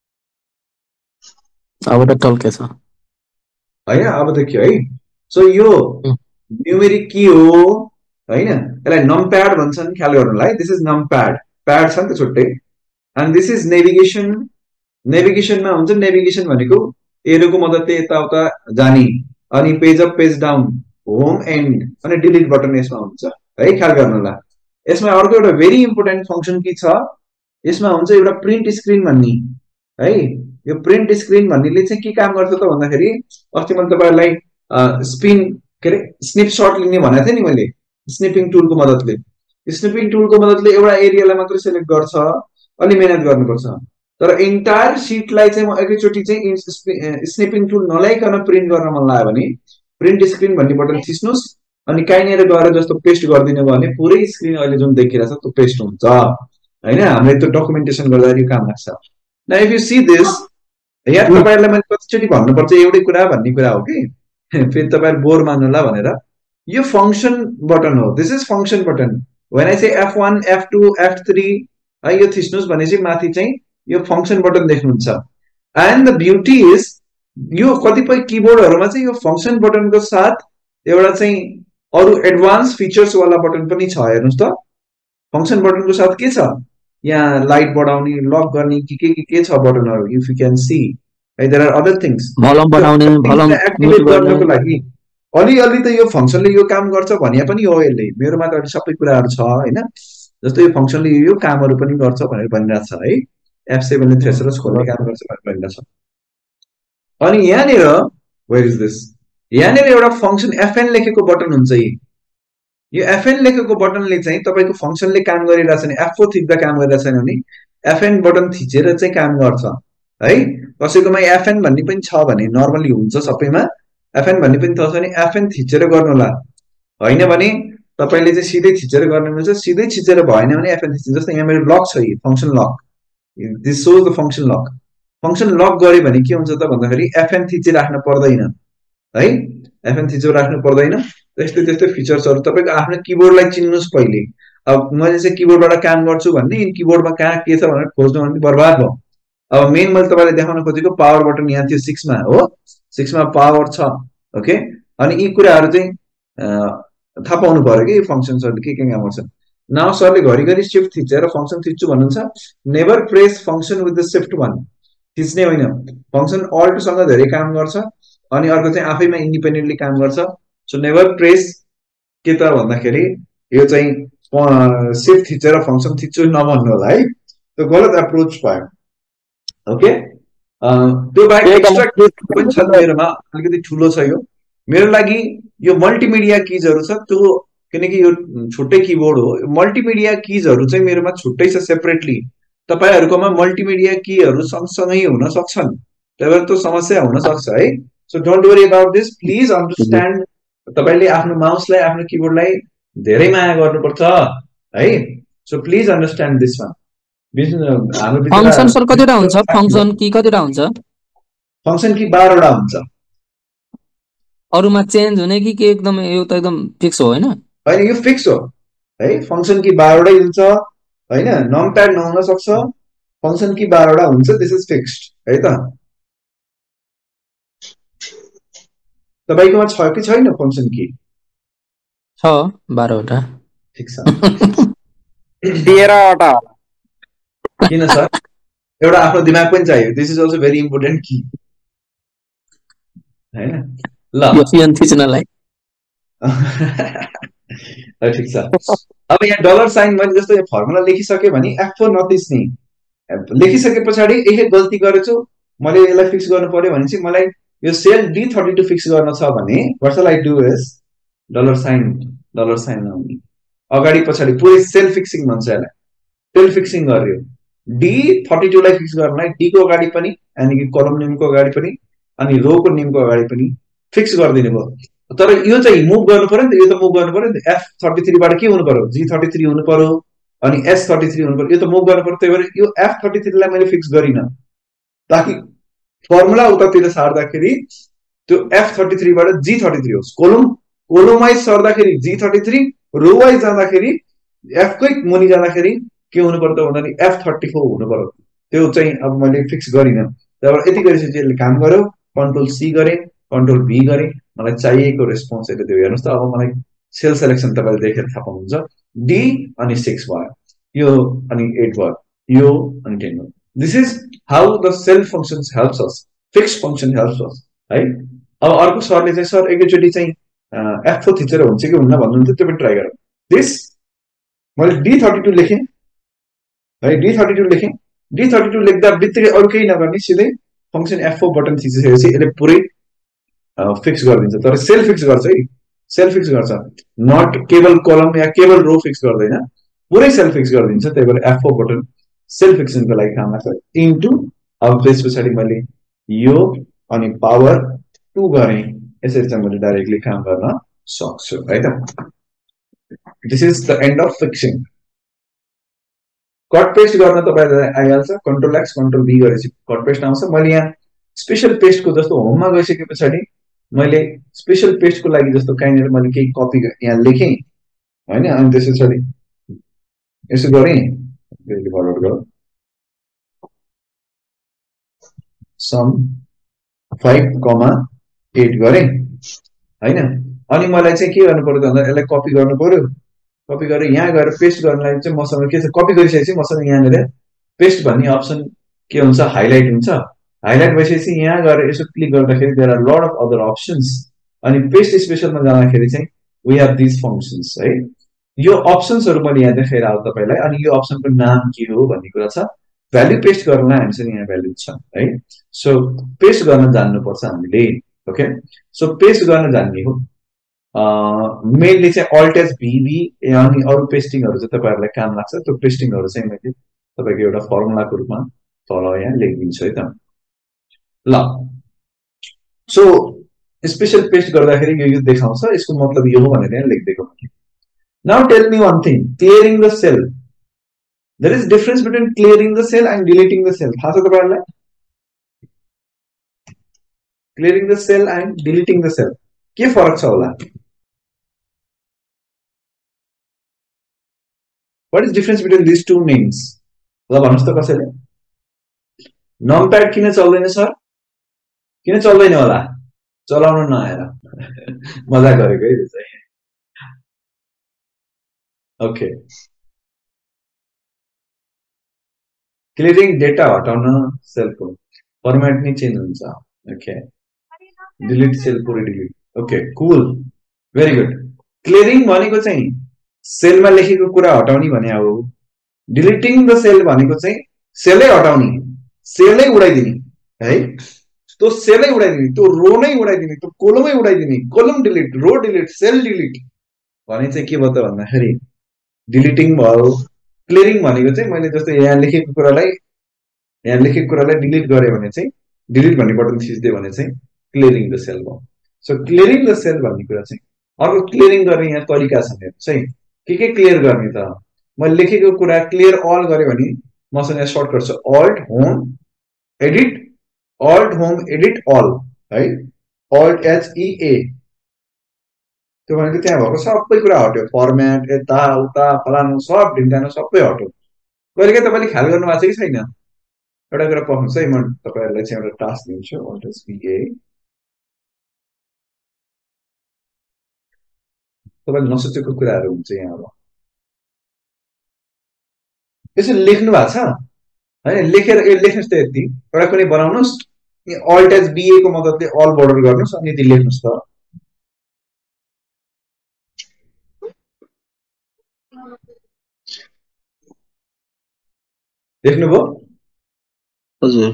अब त टल्केछ हैन अब देखियो है सो यो न्युमेरिक की हो हैन यसलाई नमप्याड भन्छन् ख्याल गर्नुलाई दिस इज नमप्याड प्याड छ नि त छुट्टै एन्ड दिस इज नेभिगेसन नेभिगेसनमा हुन्छ नेभिगेसन भनेको एरोको मद्दतले यताउता जाने अनि page up page down home end अनि डिलिट बटन यसमा हुन्छ है ख्याल गर्नुला यसमा अर्को एउटा भेरी इम्पोर्टेन्ट फंक्सन के छ यसमा हुन्छ एउटा प्रिन्ट स्क्रिन भन्ने है यो प्रिन्ट स्क्रिन भन्नेले चाहिँ के काम गर्छ त भन्दाखेरि अस्ति मैले तपाईहरुलाई स्पिन के रे स्निपशट लिने भनेको थिएँ नि मैले स्निपिङ टुलको मद्दतले स्निपिङ टुलको मद्दतले एउटा एरियालाई मात्र सिलेक्ट गर्छ अलि मेहनत गर्नुपर्छ तर एन्टायर शीटलाई चाहिँ म एकैचोटी चाहिँ स्निपिङ टुल नलाइकन प्रिन्ट गर्न मन लाग्यो भने प्रिन्ट स्क्रिन भन्ने बटन थिच्नुस् अनि काहीँनिर गएर जस्तो पेस्ट गरिदिनु भने पुरै स्क्रिन अहिले जुन देखिरहेछ त्यो पेस्ट हुन्छ हैन हामीले त्यो डकुमेन्टेसन गर्दा यो काम लाग्छ now if you see this यहाँ तपाईहरुलाई मैले कतिचोटी भन्नुपर्छ एउटै कुरा भन्ने कुरा हो कि फेरि तपाईहरु बोर मान्नुला भनेर यो फंक्सन बटन हो this is function button when I say F one F two F three है यो थिच्नुस् भनेपछि माथि चाहिँ यो फंक्सन बटन देख्नुहुन्छ एन्ड द ब्युटी इज यो कतिपय किबोर्डहरुमा चाहिँ यो फंक्सन बटनको साथ एउटा चाहिँ अरु एडभान्स फिचर्स वाला बटन पनि छ हेर्नुस् त फंक्सन बटनको साथ के छ यहाँ लाइट बढाउने लक गर्ने के के के छ बटनहरु इफ यु क्यान सी है there are other things volume बनाउने भलम एक्टिभेट गर्नको लागि अलि अलि त यो फंक्सनले यो काम गर्छ भन्या पनि हो यसले मेरोमा त अलि सबै कुराहरु छ हैन जस्तो यो फंक्सनले यो कामहरु पनि गर्छ भनेर भनिरहेको छ है एफ सेभेन ले थ्रेसरस खोल्ने काम गर्छ भनेर भनिरहेको छ अनि यहाँनिर वेयर इज दिस यहाँनिर एउटा फंक्सन एफएन लेखेको बटन हुन्छ यो एफएन लेखेको बटनले चाहिँ तपाईको फंक्सनले काम गरिरहेछ नि एफ फोर थिच्दा काम गरिरहेछ नि एफएन बटन थिचेर चाहिँ काम गर्छ है कसैकोमा एफएन भन्ने पनि छ भने नर्मली हुन्छ सबैमा एफएन भन्ने पनि छ भने एफएन थिचेर गर्नुला हैन भने तपाईले चाहिँ सिधै थिचेर गर्ने हुन्छ सिधै थिचेर भएन भने एफएन थिच्नु जस्तो यहाँ मेरो लक छ यो function lock this shows the function lock function lock गरे भने के हुन्छ त भन्दाखेरि एफएन थिचेर राख्न पर्दैन है एफएन थिचेर राख्नु पर्दैन त्यस्तै त्यस्तै फिचर्सहरु तपाईको आफ्नो किबोर्डलाई चिन्नुस् पहिले अब मैले चाहिँ किबोर्डबाट काम गर्छु भन्ने इन किबोर्डमा कहाँ के छ भनेर खोज्नु भने बर्बाद भयो अब मेन मैले तपाईलाई देखाउन खोजेको पावर बटन यहाँ थियो सिक्स मा हो सिक्स मा पावर छ ओके अनि यी कुराहरु चाहिँ थाहा पाउनु पर्यो कि फंक्सन्सहरुले के के काम गर्छ नाउ सरले घरिघरि शिफ्ट थिचेर फंक्सन थिच्छु भन्नुहुन्छ never press function with the shift one थिच्ने होइन फंक्सन अल्ट सँग धेरै काम गर्छ अनि अर्को चाहिँ आफैमा इन्डिपेन्डेन्टली काम गर्छ सो नेभर प्रेस के त भन्दाखेरि यो चाहिँ शिफ्ट थिचेर फंक्सन थिच्छु नभन्नु होला है त्यो गलत अप्रोच भयो ओके त्यो बाहेक एक्स्ट्रा पनि छ मेरोमा अलिकति ठुलो छ यो मेरो लागि यो मल्टिमिडिया किजहरु छ त्यो किनकि यो छुट्टै किबोर्ड हो मल्टिमिडिया किजहरु चाहिँ मेरोमा छुट्टै छ सेपरेटली तपाईहरुकोमा मल्टिमिडिया कीहरु सँगसँगै हुन सक्छन् त्यही त्यो समस्या हुन सक्छ है so don't worry about this please understand तपाईले आफ्नो माउसलाई आफ्नो किबोर्डलाई धेरै माया गर्नुपर्छ है so please understand this one function sir कतिवटा हुन्छ फंक्सन की कतिवटा हुन्छ फंक्सन की बाह्र वटा हुन्छ अरुमा चेन्ज हुने कि के एकदम यो त एकदम फिक्स हो हैन हैन यो फिक्स हो है फंक्सन की बाह्र वटा हुन्छ हैन नमप्याड नहुन सक्छ फंक्सन की बाह्र वटा हुन्छ दिस इज फिक्स्ड है त तपाईकोमा छ कि छैन फंक्सन की छ बाह्र वटा ठीक छ तेह्र वटा किन सर एउटा आफ्नो दिमाग पनि चाहियो this is also very important की हैन ल यो फियन थिच्नलाई ठीक छ अब यहाँ डलर साइन मैले जस्तो यो फर्मुला लेखिसके भने एफ फोर नथिच्ने लेखिसके पछाडी यही गल्ती गरेछु मैले यसलाई फिक्स गर्नु पर्यो भने चाहिँ मलाई यो cell D thirty two fix गर्न छ भने what shall I do is dollar sign dollar sign आउने अगाडि पछाडी पुरै सेल फिक्सिङ भन्छ यसलाई सेल फिक्सिङ गर्यो डी थर्टी टू लाई फिक्स गर्नलाई डी को अगाडि पनि यानी कि कलम नेमको अगाडि पनि अनि रो को नेमको अगाडि पनि फिक्स गरिदिनु भयो तर यो चाहिँ मुभ गर्नु पर्यो नि त यो त मुभ गर्नु पर्यो नि त एफ थर्टी थ्री बाट के हुनु पर्यो जी थर्टी थ्री हुनु पर्यो अनि एस थर्टी थ्री हुनु पर्यो यो त मुभ गर्नु पर्यो त्यही भएर यो एफ थर्टी थ्री लाई मैले फिक्स गरिन ताकि फर्मुला उतातिर सार्दाखेरि त्यो एफ थर्टी थ्री बाट जी थर्टी थ्री होस् कोलम कोलम वाइज सर्दाखेरि G thirty three row wise जाँदाखेरि एफ कै मुनि जाँदाखेरि के हुनु पर्छ भन्दाखेरि एफ थर्टी फोर हुनु पर्यो त्यो चाहिँ अब मैले फिक्स गरिन त्यहाँबाट यति गरेपछि यसले काम गर्यो कन्ट्रोल सी गरे कन्ट्रोल भी गरे मलाई चाहिएको रेस्पोन्स यसले दियो हेर्नुस् त अब मलाई सेल सेलेक्सन तपाईले देखेर थाहा पाउनुहुन्छ डी अनि सिक्स भयो यो अनि एट भयो यो अनि टेन भयो this is how the cell functions helps us fix function helps us है अब अर्को सरले चाहिँ सर एकैचोटी चाहिँ एफ फोर थिचेर हुन्छ कि हुन्न भन्नुहुन्छ त्यो पनि ट्राई गरौँ दिस मैले डी थर्टी टू लेखेँ है डी थर्टी टू लेखेँ डी थर्टी टू लेख्दा बित्तिकै अरू केही नगर्ने सिधै फंक्शन एफ फोर बटन थिचिसकेपछि यसले पुरै फिक्स गरिदिन्छ तर सेल फिक्स गर्छ है सेल फिक्स गर्छ नट केवल कलम या केवल रो फिक्स गर्दैन पुरै सेल फिक्स गरिदिन्छ त्यही भएर एफ फोर बटन सेल फिक्सनको लागि काम लाग्छ इन्टु अब त्यस पछाडि मैले यो अनि पावर टू गरेँ यसरी चाहिँ मैले डाइरेक्टली काम गर्न सक्छु है त this is the end of fixing cut paste गर्न तपाईलाई आइहाल्छ कन्ट्रोल एक्स कन्ट्रोल भी गरेपछि कट पेस्ट आउँछ मैले यहाँ स्पेशल पेस्टको जस्तो होममा गइसके पछाडि मैले स्पेशल पेस्टको लागि जस्तो कहीँनिर मैले केही कपी यहाँ लेखेँ हैन अनि त्यस पछाडि यसो गरेँ यसले फरवर्ड गरौँ सम फाइभ कमा एट गरेँ हैन अनि मलाई चाहिँ के गर्नु पर्यो भन्दा यसलाई कपी गर्नु पर्यो कपी गरेर यहाँ गएर पेस्ट गर्नलाई चाहिँ मसँग के छ कपी गरिसकेपछि मसँग यहाँनिर पेस्ट भन्ने अप्सन के हुन्छ हाइलाइट हुन्छ हाइलाइट भइसकेपछि यहाँ गएर यसो क्लिक गर्दाखेरि there are lot of other options अनि पेस्ट स्पेशलमा जाँदाखेरि चाहिँ वी हेभ दिस फंक्शन्स है यो अप्सन्सहरु मैले यहाँ देखाएर आउ तपाईलाई अनि यो अप्सनको नाम के हो भन्ने कुरा छ भ्यालु पेस्ट गर्नलाई हामीसँग यहाँ भ्यालु छ है सो पेस्ट गर्न जान्नु पर्छ हामीले ओके सो पेस्ट गर्न जान्ने हो मेनली चाहिँ अल्ट एस भिभी अनि अरु पेस्टिङहरु चाहिँ तपाईहरुलाई काम लाग्छ त्यो पेस्टिङहरु चाहिँ मैले तपाईको एउटा फर्मुलाको रूपमा तल यहाँ लेखिदिन्छु है त ल सो स्पेशल पेस्ट गर्दाखेरि यो यो देखाउँछ यसको मतलब यो हो भनेर यहाँ लेखिदिएको छु now tell me one thing clearing the cell there is difference between clearing the cell and deleting the cell थाहा छ तपाईहरुलाई clearing the cell and deleting the cell के फरक छ होला What is difference between these two names? ल भन्नुस् त कसैले नमप्याड किन चल्दैन सर किन चल्दैन होला चलाउन नआएर मजा गरेको है त्यो चाहिँ ओके क्लियरिङ डेटा हटाउन सेलको फर्मेट नै चेन्ज हुन्छ ओके डिलिट सेल पुरै delete okay cool very good clearing भनेको चाहिँ सेलमा लेखेको कुरा हटाउने भने हो डिलिटिङ द सेल भनेको चाहिँ सेलै हटाउने सेलै उडाइदिने है त्यो सेलै उडाइदिने त्यो रो नै उडाइदिने त्यो कोलमै उडाइदिने column delete row delete cell delete भने चाहिँ के भयो त भन्दाखेरि डिलिटिङ भयो क्लियरिङ भनेको चाहिँ मैले जस्तो यहाँ लेखेको कुरालाई यहाँ लेखेको कुरालाई डिलिट गरे भने चाहिँ डिलिट भन्ने बटन थिच्दिए भने चाहिँ क्लियरिङ द सेल भयो सो क्लियरिङ द सेल भन्ने कुरा चाहिँ अर्को क्लियरिङ गर्ने यहाँ तरिका छ चाहिँ के के क्लियर गर्ने त मैले लेखेको कुरा क्लियर अल गरे भने मसँग सर्टकट छ alt home edit alt home edit all है अल्ट एच ई ए त्यो भनेको त्यहाँ भएको सबै कुरा हट्यो फर्मेट यता उता फलानु सब ढिङ्गानु सबै हट्यो कहिले तपाईले ख्याल गर्नु भएको छ कि छैन एउटा कुरा पक्नुहुन्छ है म तपाईहरुलाई चाहिँ एउटा टास्क दिन्छु अल्ट एच ई ए तपाईले नसोचेको कुराहरु हुन्छ यहाँ अब यसो लेख्नु भएको छ हैन लेखेर ए लेख्नुस् त यति एउटा कुनै बनाउनुस् अल्ट एच बी ए को मद्दतले अल बोर्डर गर्नुस् अनि यति लेख्नुस् त देख्नुभयो हजुर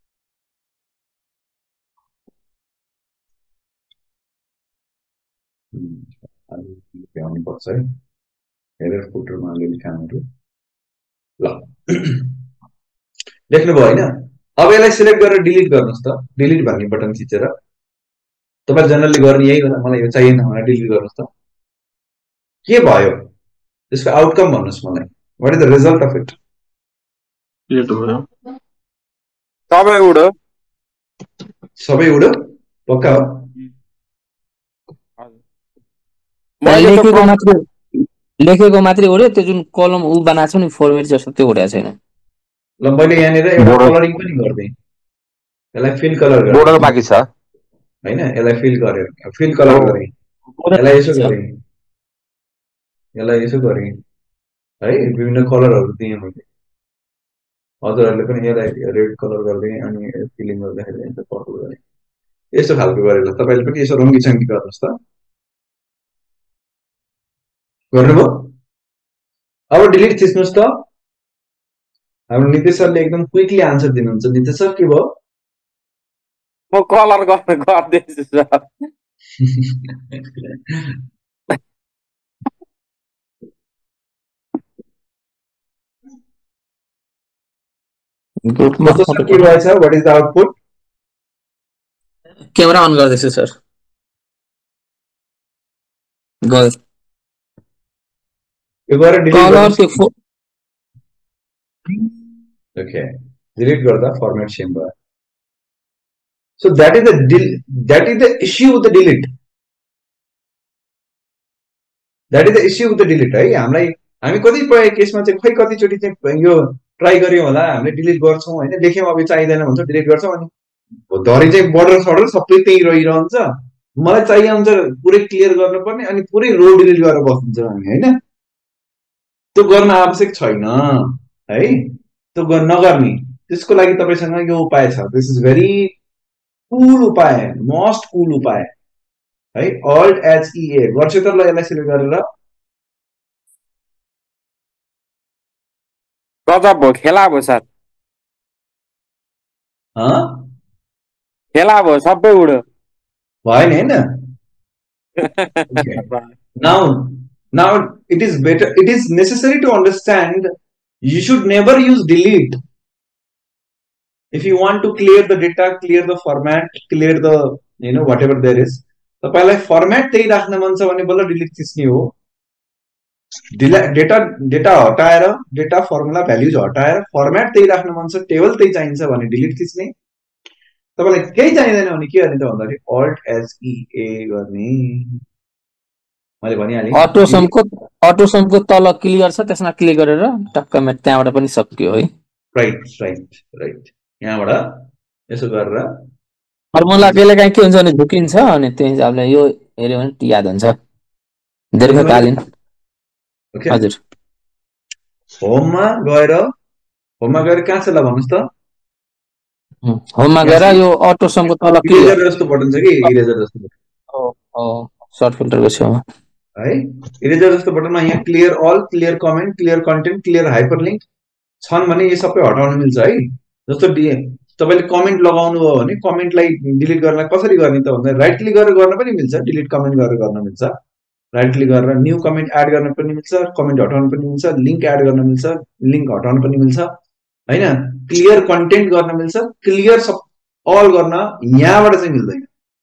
भ्याउनु पर्छ है हेरेर फुटरमा अलिअलि कामहरु ल देख्नुभयो हैन अब यसलाई सिलेक्ट गरेर डिलिट गर्नुस् त डिलिट भन्ने बटन थिचेर तपाई जनरली गर्ने यही हो मलाई यो चाहिएन भनेर डिलिट गर्नुस् त के भयो त्यसको आउटकम भन्नुस् मलाई what is the result of it delete भयो सबै उड्यो सबै उड्यो पक्का हो मैले त्यो लेखेको prompt- मात्रै लेखेको मात्रै हो रे त्यो जुन कलम उ बनाएको छ नि फर्मेट जस्तो त्यो उडेको छैन ल मैले यहाँनिर एउटा Border- कलरिङ पनि गरिदिएँ यसलाई फिल कलर बोर्डर गरेँ बाँकी छ होइन यसलाई फिल गरेँ फिल कलर गरेँ यसलाई यसो गरेँ यसलाई यसो गरेँ है विभिन्न कलरहरू दिएँ मैले हजुरहरूले पनि यसलाई रेड कलर गरिदिएँ अनि फिलिङ गर्दाखेरि यसो पर्पल गरेँ यस्तो खालको गरेर तपाईँले पनि यसो रङ्गी चङ्गी गर्नुहोस् त गर्नुभयो अब डिलिट थिच्नुहोस् त हाम्रो नितेश सरले एकदम क्विकली आन्सर दिनुहुन्छ नितेश सर के भयो म कलर गर्न गर्दैछु सर ग्रुपमा कस्तो सर के भएछ what is the output camera on गर्दैछु सर गयो यो गरेर डिलिट कलर गर्नुहोस् त्यो फो- ओके डिलिट गर्दा फर्मेट सेम भयो so that is the that is the issue with the delete that is the issue with the delete है हामीलाई हामी कतिपय केसमा चाहिँ खै कतिचोटि चाहिँ यो ट्राई गर्यौँ होला हामीले डिलिट गर्छौँ होइन देख्यौँ अब चाहिँदैन भन्छ डिलिट गर्छौँ अनि धरी चाहिँ बर्डर सर्डर सबै त्यही रहिरहन्छ मलाई चाहिए अनुसार पुरै क्लियर गर्नुपर्ने अनि पुरै रो डिलिट गरेर बस्नुहुन्छ हामी होइन त्यो गर्न आवश्यक छैन है त्यो गर्न नगर्ने त्यसको लागि तपाईँसँग यो उपाय छ दिस इज भेरी कुल उपाय मोस्ट कुल उपाय है अल्ट एच इए गर्छ त ल यसलाई सिलेक्ट गरेर गजब भयो खेला भयो सर खेला भयो सबै उड्यो भएन होइन now now it is better it is necessary to understand you should never use delete if you want to clear the data clear the format clear the you know whatever there is तपाईलाई format त्यही राख्न मन छ भने बल्ल delete थिच्ने हो data data हटाएर डेटा फर्मुला भ्याल्युज हटाएर फर्मेट त्यही राख्न मन छ टेबल त्यही चाहिन्छ भने डिलिट थिच्ने तपाईलाई केही चाहिँदैन भने के गर्ने त भन्दाखेरि अल्ट एच इ ए गर्ने मैले भनिहालेँ अटोसमको अटोसमको तल क्लियर छ त्यसमा क्लिक गरेर टक्क मेट त्यहाँबाट पनि सक्यो है राइट राइट राइट यहाँबाट यसो गरेर फर्मुला कहिलेकाहीँ के हुन्छ भने झुकिन्छ अनि त्यही हिसाबले यो हेऱ्यो भने याद हुन्छ दीर्घकालीन ओके हजुर होममा गएर होममा गएर कहाँ छ ल भन्नुहोस् त होममा गएर यो अटोसमको तल क्लियर इरेजर जस्तो बटन छ कि इरेजर जस्तो बटन सर्ट फिल्टरको छेउमा है इरेजर जस्तो बटनमा यहाँ clear all clear comment clear content clear hyperlink छन् भने यो सबै हटाउन मिल्छ है जस्तो तपाईँले कमेन्ट लगाउनु भयो भने कमेन्टलाई डिलिट गर्न कसरी गर्ने त भन्दा राइट क्लिक गरेर गर्न पनि मिल्छ डिलिट कमेन्ट गरेर गर्न मिल्छ राइट क्लिक गरेर न्यू कमेन्ट एड गर्न पनि मिल्छ कमेन्ट हटाउन पनि मिल्छ लिङ्क एड गर्न मिल्छ लिङ्क हटाउन पनि मिल्छ होइन क्लियर कन्टेन्ट गर्न मिल्छ क्लियर सब अल गर्न यहाँबाट चाहिँ मिल्दैन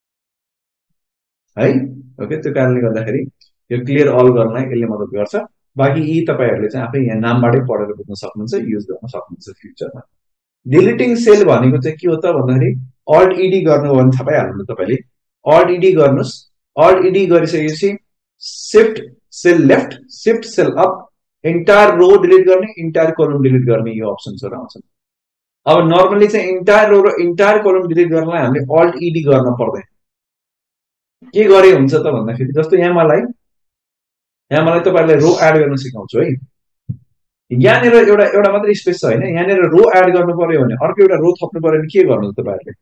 है ओके त्यो कारणले गर्दाखेरि यो क्लियर अल गर्नलाई यसले मद्दत गर्छ बाँकी यी तपाईँहरूले चाहिँ आफै यहाँ नामबाटै पढेर बुझ्न सक्नुहुन्छ युज गर्न सक्नुहुन्छ फ्युचरमा डिलिटिङ सेल भनेको चाहिँ के हो त भन्दाखेरि अल्ट इडी गर्नु हो भने थाहा पाइहाल्नु तपाईँले अल्ट इडी गर्नुहोस् अल्ट इडी गरिसकेपछि shift cell left shift cell up entire row delete गर्ने इन्टायर कलम डिलिट गर्ने यो अप्सन्सहरू आउँछन् अब नर्मली चाहिँ इन्टायर रो र इन्टायर कलम डिलिट गर्नलाई हामीले अल्ट इडी गर्न पर्दैन के गरे हुन्छ त भन्दाखेरि जस्तो यहाँ मलाई यहाँ मलाई तपाईँलाई रो एड गर्न सिकाउँछु है यहाँनिर एउटा एउटा मात्रै स्पेस छ होइन यहाँनिर रो एड गर्नु पर्यो भने अर्को एउटा रो थप्नु पर्यो भने के गर्नु तपाईँहरूले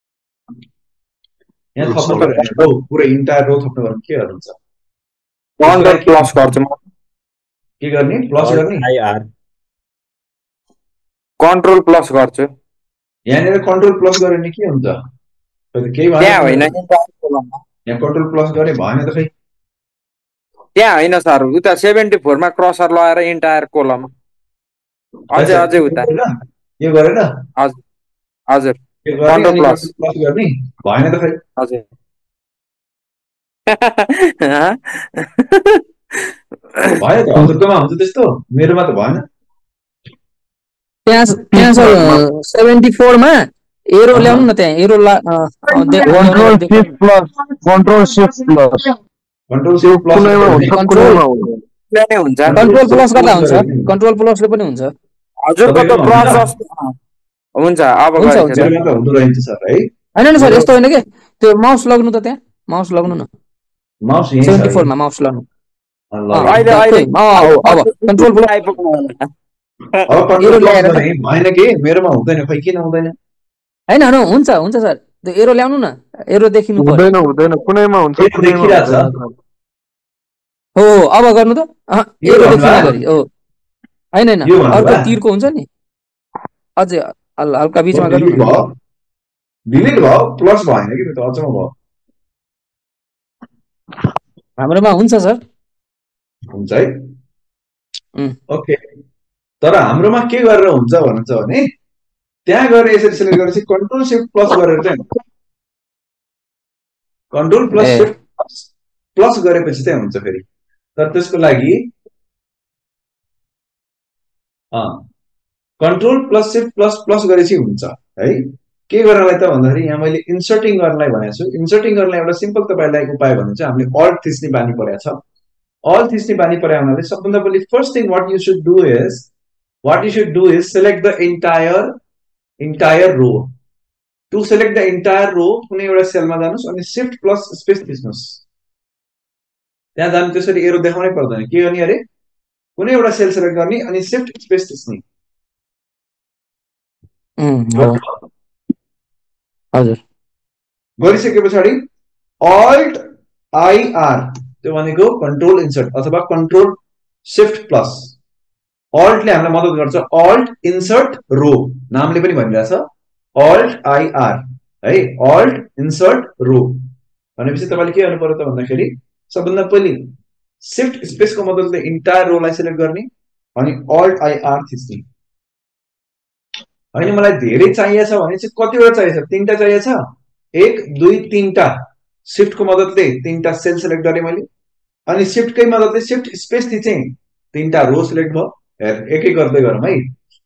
यहाँ थप्नु पर्यो भने रो पुरै इन्टायर रो थप्नु पर्यो भने के गर्नुहुन्छ प्लस गर्छु के गर्ने प्लस गर्ने आइआर कन्ट्रोल प्लस गर्छु यहाँनिर कन्ट्रोल प्लस गर्यो भने के हुन्छ केही होइन यहाँ कन्ट्रोल प्लस गरे भएन त खै त्यहाँ होइन सर उता सेभेन्टी फोरमा क्रसर लगाएर इन्टायर कोलम अझै अझै उता यो गरेर हजुर हजुर कन्ट्रोल प्लस प्लस गर्ने भएन त खै हजुर भयो त हजुरकोमा हुन्छ त्यस्तो मेरोमा त भएन त्यहाँ त्यहाँ सर सेभेन्टी फोरमा एरो ल्याउनु न त्यहाँ एरो ला control shift plus control shift plus control shift plus हुन्छ कन्ट्रोल प्लस गर्दा हुन्छ कन्ट्रोल प्लसले पनि हुन्छ हजुरको त प्रोसेस हुन्छ अब हुन्छ गरेछ मेरोमा त हुँदो रहेछ सर है हैन नि सर यस्तो होइन के त्यो माउस लग्नु त त्यहाँ माउस लग्नु न माउस यही छ सेभेन्टी फोर मा माउस लग्नु अहिले अहिले अब कन्ट्रोल प्लस आइपुग्नु अब कन्ट्रोल प्लस गरे भएन के मेरोमा हुँदैन खै किन हुँदैन हैन हैन हुन्छ हुन्छ सर त्यो एरो ल्याउनु न एरो देखिनु पर्छ हुँदैन हुँदैन कुनैमा हुन्छ कुनैमा हो अब गर्नु त एरो देखिनु गरी हो हैन हैन अर्को तीरको हुन्छ नि अझै हल्का बीचमा गर्नु डिलिट भयो प्लस भएन कि त्यो अचम्म भयो हाम्रोमा हुन्छ सर हुन्छ है ओके तर हाम्रोमा के गरेर हुन्छ भन्नुहुन्छ भने त्यहाँ गएर यसरी सेलेक्ट गरेपछि कन्ट्रोल शिफ्ट प्लस गरेर चाहिँ कन्ट्रोल प्लस शिफ्ट प्लस गरेपछि चाहिँ हुन्छ फेरि तर त्यसको लागि control plus shift plus plus गरेपछि हुन्छ है के गर्नलाई त भन्दाखेरि यहाँ मैले इन्सर्टिङ गर्नलाई भनेको छु इन्सर्टिङ गर्नलाई एउटा सिम्पल तपाईँलाई उपाय भन्नु चाहिँ हामीले अल्ट थिच्ने बानी परेको छ अल्ट थिच्ने बानी परे हुनाले सबभन्दा पहिले first thing what you should do is what you should do is select the entire entire row to select the entire row कुनै एउटा सेलमा जानुहोस् अनि शिफ्ट प्लस स्पेस थिच्नुहोस् त्यहाँ जानु त्यसरी एरो देखाउनै पर्दैन के गर्ने अरे कुनै एउटा सेल सेलेक्ट गर्ने अनि शिफ्ट स्पेस थिच्ने हजुर गरिसके पछाडि अल्ट आइआर त्यो भनेको कन्ट्रोल इन्सर्ट अथवा कन्ट्रोल शिफ्ट प्लस अल्टले हामीलाई मद्दत गर्छ अल्ट इन्सर्ट रो नामले पनि भनिरहेछ अल्ट आइआर है अल्ट इन्सर्ट रो भनेपछि तपाईँले के गर्नु पर्यो त भन्दाखेरि सबभन्दा पहिले शिफ्ट स्पेसको मद्दतले इन्टायर रोलाई सेलेक्ट गर्ने अनि अल्ट आइआर थिच्ने होइन मलाई धेरै चाहिएछ भने चाहिँ कतिवटा चाहिएछ तीनटा चाहिएछ एक दुई तीनटा शिफ्टको मद्दतले तीनटा सेल सेलेक्ट गरेँ मैले अनि शिफ्टकै मद्दतले शिफ्ट स्पेस थिचेँ तीनटा रो सेलेक्ट भयो एक एक गर्दै गरौँ है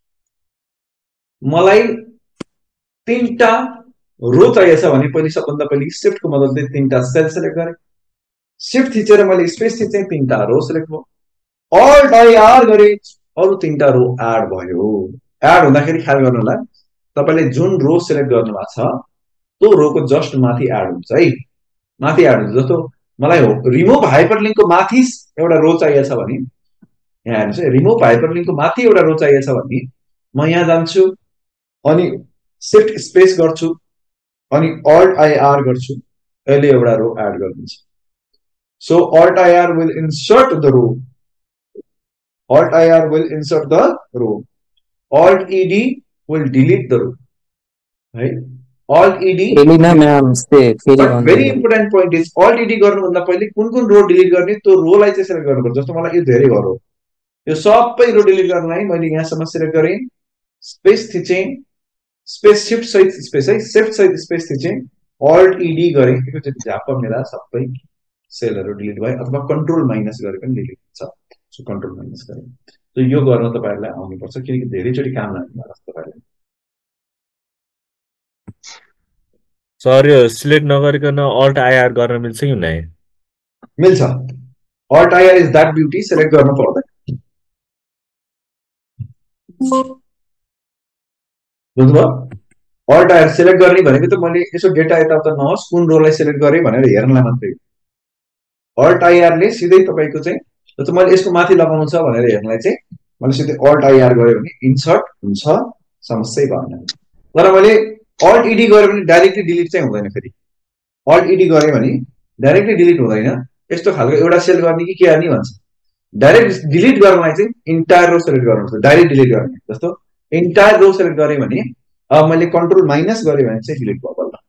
मलाई तीनटा रो चाहिएछ भने पहिले सबभन्दा पहिले शिफ्टको मद्दतले तीनटा सेल सेलेक्ट गरेँ शिफ्ट थिचेर मैले स्पेस थिचेँ तीनटा रो सेलेक्ट भयो अल्ट आइआर गरेँ अरू तीनटा रो एड भयो एड हुँदाखेरि ख्याल गर्नु होला तपाईँले जुन रो सेलेक्ट गर्नु भएको छ त्यो रोको जस्ट माथि एड हुन्छ है माथि एड हुन्छ जस्तो मलाई हो रिमुभ हाइपरलिङ्कको माथि एउटा रो चाहिएछ भने यहाँ हेर्नुहोस् है रिमुभ हाइपरलिङ्कको माथि एउटा रो चाहिएछ भने म यहाँ जान्छु अनि शिफ्ट स्पेस गर्छु अनि अल्ट आइआर गर्छु अहिले एउटा रो एड गरिदिन्छ so alt I R will insert the row alt I R will insert the row Alt E D will delete the row. Right? Alt E D. Very important point is Alt E D गर्नुभन्दा पहिले कुन कुन रो delete गर्ने त्यो रोलाई चाहिँ select गर्नुपर्छ जस्तो मलाई यो धेरै रो यो सबै रो डिलिट गर्नलाई मैले यहाँसम्म सेलेक्ट गरेँ स्पेस थिचेँ स्पेस शिफ्ट सहित स्पेस है शिफ्ट सहित स्पेस थिचेँ Alt E D गरेँ एकैचोटि झाप्प मेरा सबै सेलहरू डिलिट भयो अथवा कन्ट्रोल माइनस गरे पनि डिलिट हुन्छ सो कन्ट्रोल माइनस गरेँ तो यो गर्न तपाईहरुलाई आउनु पर्छ किनकि धेरैचोटि काम लाग्नु पर्छ तपाईहरुलाई सर यो सिलेक्ट नगरिकन अल्ट आइआर गर्न मिल्छ कि हुँदैन मिल्छ alt I R is that beauty select गर्न पर्दैन बुझ्नुभयो अल्ट आइआर सिलेक्ट गर्ने भनेको त मैले यसो डेटा यताउता नहोस् कुन रोलाई सिलेक्ट गरेँ भनेर हेर्नलाई मात्रै अल्ट आइआर ले सिधै तपाईको चाहिँ जस्तो मैले यसको माथि लगाउनु छ भनेर हेर्नलाई चाहिँ मैले सिधै अल्ट आइआर गरे भने इन्सर्ट हुन्छ समस्या भएन तर मैले अल्ट इडी गरे भने डाइरेक्टली डिलिट चाहिँ हुँदैन फेरि अल्ट इडी गरे भने डाइरेक्टली डिलिट हुँदैन यस्तो खालको एउटा सेल गर्ने कि के गर्ने भन्छ डाइरेक्ट डिलिट गर्नलाई चाहिँ इन्टायर रो सेलेक्ट गर्नुपर्छ डाइरेक्ट डिलिट गर्ने जस्तो इन्टायर रो सेलेक्ट गरे भने अब मैले कन्ट्रोल माइनस गरे भने चाहिँ डिलिट भयो बल्ल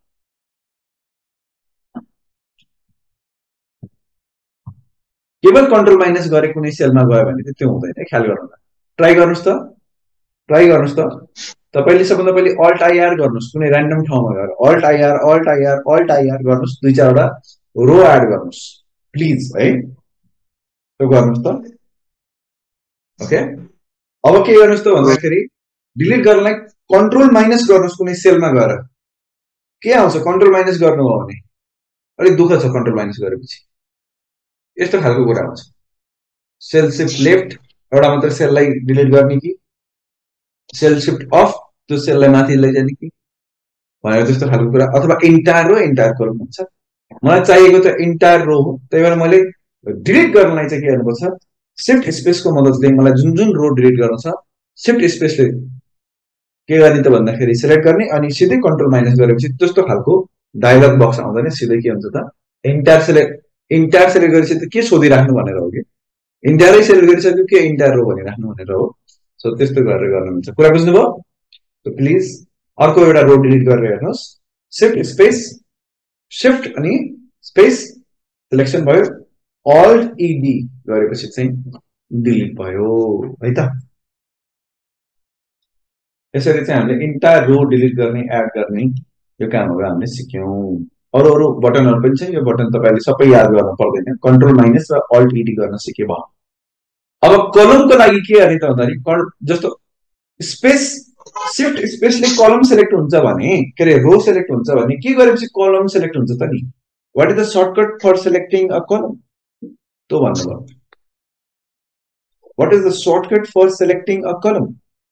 केवल कन्ट्रोल माइनस गरे कुनै सेलमा गयो भने चाहिँ त्यो हुँदैन ख्याल गर्नु ट्राई गर्नुस् त ट्राई गर्नुस् त तपाईले सबभन्दा पहिले अल्ट आइआर गर्नुस् कुनै र्यान्डम ठाउँमा गएर alt I R alt I R alt I R गर्नुस् दुई चारवटा रो एड गर्नुस् प्लिज है त्यो गर्नुस् त ओके अब के गर्नुस् त भन्दाखेरि डिलिट गर्नलाई कन्ट्रोल माइनस गर्नुहोस् कुनै सेलमा गएर के आउँछ कन्ट्रोल माइनस गर्नु हो भने अलिक दुःख छ कन्ट्रोल माइनस गरेपछि यस्तो खालको कुरा आउँछ सेल शिफ्ट लेफ्ट एउटा मात्र सेललाई डिलिट गर्ने कि सेल शिफ्ट अफ त्यो सेललाई माथि लैजाने कि भनेर त्यस्तो खालको कुरा अथवा इन्टायर रो इन्टायर कलम हुन्छ मलाई चाहिएको त इन्टायर रो हो त्यही भएर मैले डिलिट गर्नलाई चाहिँ के गर्नुपर्छ शिफ्ट स्पेसको मद्दतले मलाई जुन जुन रो डिलिट गर्नु छ शिफ्ट स्पेसले के गर्ने त भन्दाखेरि सिलेक्ट गर्ने अनि सिधै कन्ट्रोल माइनस गरेपछि त्यस्तो खालको डायलग बक्स आउँदैन सिधै के हुन्छ त इन्टायर सेलेक्ट इन्टायर सेलेक्ट गरेपछि त के सोधिराख्नु भनेर हो कि इन्टायरै सेलेक्ट गरिसक्यो के इन्टायर रो भनिराख्नु भनेर हो सो त्यस्तो गरेर गर्नु हुन्छ कुरा बुझ्नुभयो सो प्लिज अर्को एउटा रो डिलिट गरेर हेर्नुहोस् शिफ्ट स्पेस शिफ्ट अनि स्पेस सिलेक्सन भयो अल्ट ईडी गरेपछि चाहिँ डिलिट भयो है त यसरी चाहिँ हामीले इन्टायर रो डिलिट गर्ने एड गर्ने यो कामहरू हामीले सिक्यौं अरू अरू बटनहरू पनि छ यो बटन तपाईले सबै याद गर्न पर्दैन कन्ट्रोल माइनस र अल्ट ईडी गर्न सिके भयो अब कलमको लागि के गर्ने त भन्दाखेरि जस्तो स्पेस शिफ्ट स्पेसले कलम सेलेक्ट हुन्छ भने के रे रो सेलेक्ट हुन्छ भने के गरेपछि कलम सेलेक्ट हुन्छ त नि what is the shortcut for selecting a column तो भन्नुभयो what is the shortcut for selecting a column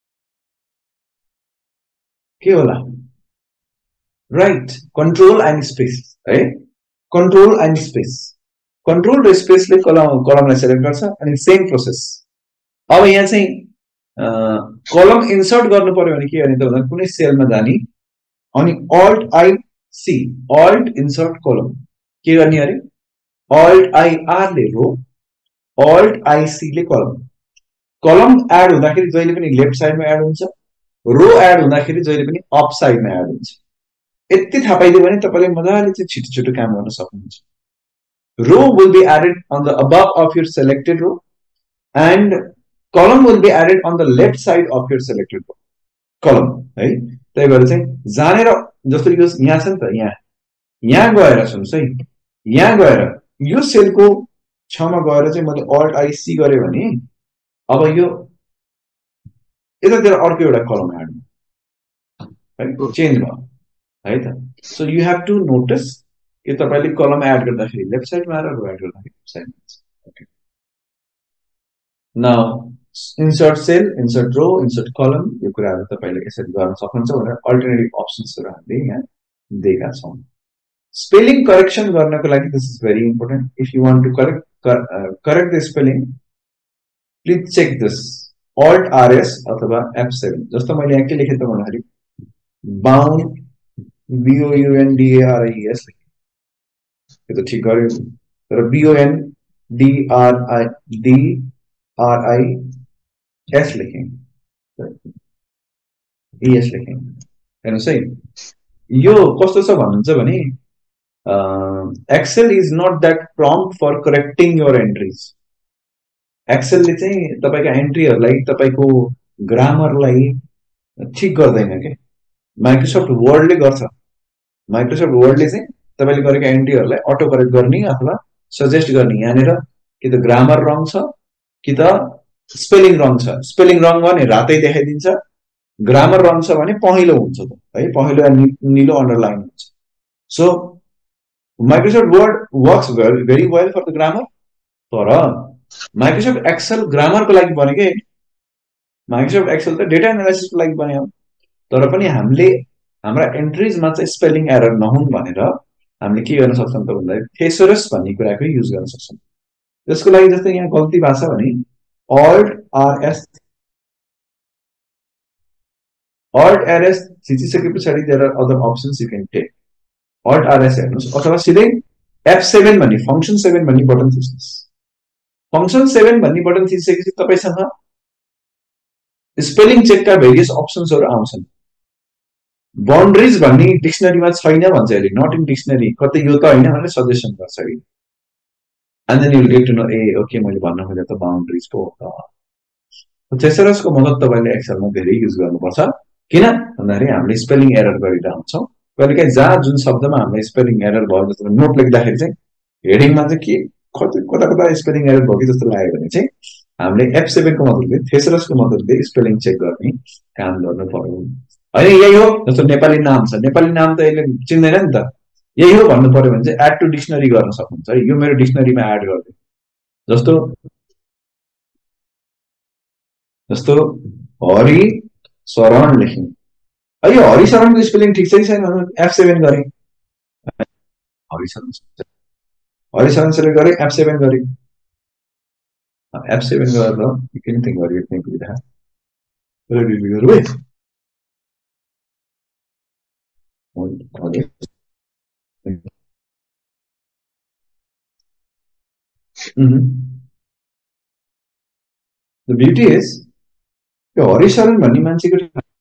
के होला राइट कन्ट्रोल एन्ड स्पेस है कन्ट्रोल एन्ड स्पेस कन्ट्रोल र स्पेसले कलम कलमलाई सेलेक्ट गर्छ अनि सेम प्रोसेस अब यहाँ चाहिँ कलम इन्सर्ट गर्नु पर्यो भने के गर्ने त भन्दा कुनै सेलमा जाने अनि alt I C alt insert column के गर्ने अरे अल्ट आई आर ले रो अल्ट आई सी ले कलम कलम एड हुँदाखेरि जहिले पनि लेफ्ट साइडमा एड हुन्छ रो एड हुँदाखेरि जहिले पनि अप साइडमा एड हुन्छ यति थाहा पाइदियो भने तपाईले मजाले चाहिँ छिटो छिटो काम गर्न सक्नुहुन्छ row will be added on the above of your selected row and column will be added on the left side of your selected column है त्यही भएर चाहिँ जानेर जस्तो यो यहाँ छ नि त यहाँ यहाँ गएर सुन्नुस् है यहाँ गएर यो सेलको छमा गएर चाहिँ मैले अल्ट आई सी गरे भने अब यो यतातिर अर्को एउटा कलम एड है चेन्ज भयो है त so you have to notice कि तपाईले कलम एड गर्दाखेरि लेफ्ट साइडमा आएर रो एड गर्दाखेरि लेफ्ट साइडमा okay now insert cell insert row insert column यो कुराहरु तपाईले यसरी गर्न सक्नुहुन्छ भनेर अल्टरनेटिभ अप्सन्सहरु हामीले यहाँ दिएका छौं स्पेलिङ करेक्सन गर्नको लागि this is very important if you want to correct correct the spelling please check this Alt RS अथवा एफ सेवन जस्तो मैले यहाँ के लेखे त भन्दाखेरि bound B O U N D A R I S लेखे यो त ठीक गर्यो तर B O N D R I D R I S लेखेँ एस लेखेँ हेर्नुहोस् है यो कस्तो छ भन्नुहुन्छ भने Excel is not that prompt for correcting your entries एक्सेलले चाहिँ तपाईका एन्ट्रीहरूलाई तपाईको ग्रामरलाई ठिक गर्दैन के माइक्रोसफ्ट वर्डले गर्छ माइक्रोसफ्ट वर्डले चाहिँ तपाईले गरेका एन्ट्रीहरूलाई अटो करेक्ट गर्ने अथवा सजेस्ट गर्ने यहाँनिर कि त ग्रामर रङ छ कि त स्पेलिङ रङ छ स्पेलिङ रङ भने रातै देखाइदिन्छ ग्रामर रङ छ भने पहेँलो हुन्छ त है पहेँलो नीलो अन्डरलाइन हुन्छ so Microsoft Word works very well for the grammar तर माइक्रोसफ्ट एक्सेल ग्रामरको लागि बनेकै माइक्रोसफ्ट एक्सेल त डेटा एनालाइसिसको लागि बन्यो तर पनि हामीले हाम्रा एन्ट्रिजमा चाहिँ स्पेलिङ एरर नहुन् भनेर हामीले के गर्न सक्छौं त भन्दाखेरि थेसोरस भन्ने कुराको युज गर्न सक्छौं त्यसको लागि जस्तै यहाँ गल्ती भएको छ भने Alt R S Alt R S थिचिसके पछाडी there are other options you can take Alt R S हेर्नुस् अथवा सिधै F seven भन्ने फंक्सन seven भन्ने बटन थिच्नुस् फंक्सन seven भन्ने बटन थिचिसकेपछि तपाईसँग स्पेलिङ चेकका भेरियस अप्सन्सहरु आउँछन् बाउन्ड्रिज भन्ने डिक्सनरीमा छैन भन्छ अहिले नट इन डिक्सनरी कतै यो त हैन भनेर सजेसन गर्छ है and then you will get to know ए ओके मैले भन्न खोजे त बाउन्ड्रिज पो हो त थेसोरसको मद्दत तपाईले एक्सेलमा धेरै युज गर्नुपर्छ किन भन्दाखेरि हामीले स्पेलिङ एरर गरिरहेका हुन्छौं कहिलेकाहीँ जहाँ जुन शब्दमा हामीले स्पेलिङ एरर भयो जस्तो नोट लेख्दाखेरि चाहिँ हेडिङमा चाहिँ के कता कता स्पेलिङ एरर भयो कि जस्तो लाग्यो भने चाहिँ हामीले F seven को मद्दतले थेसोरसको मद्दतले स्पेलिङ चेक गर्ने काम गर्नु पर्यो होइन यही हो जस्तो नेपाली नाम छ नेपाली नाम त यसले चिन्दैन नि त यही हो भन्नु पर्यो भने चाहिँ एड टु डिक्सनरी गर्न सक्नुहुन्छ है यो मेरो डिक्सनरीमा एड गरिदिनु जस्तो जस्तो हरि शरण लेख्यौँ है यो हरि शरणको स्पेलिङ ठिक छ कि छैन एफ सेभेन गरेँ हरि शरण हरि शरण सेलेक्ट गरेँ एफ सेभेन गरेँ एफ सेभेन गरेर एनिथिङ गरेँ त्यही पुगिरहेको रिभ्यू है The beauty is यो हरिशरण भन्ने मान्छेको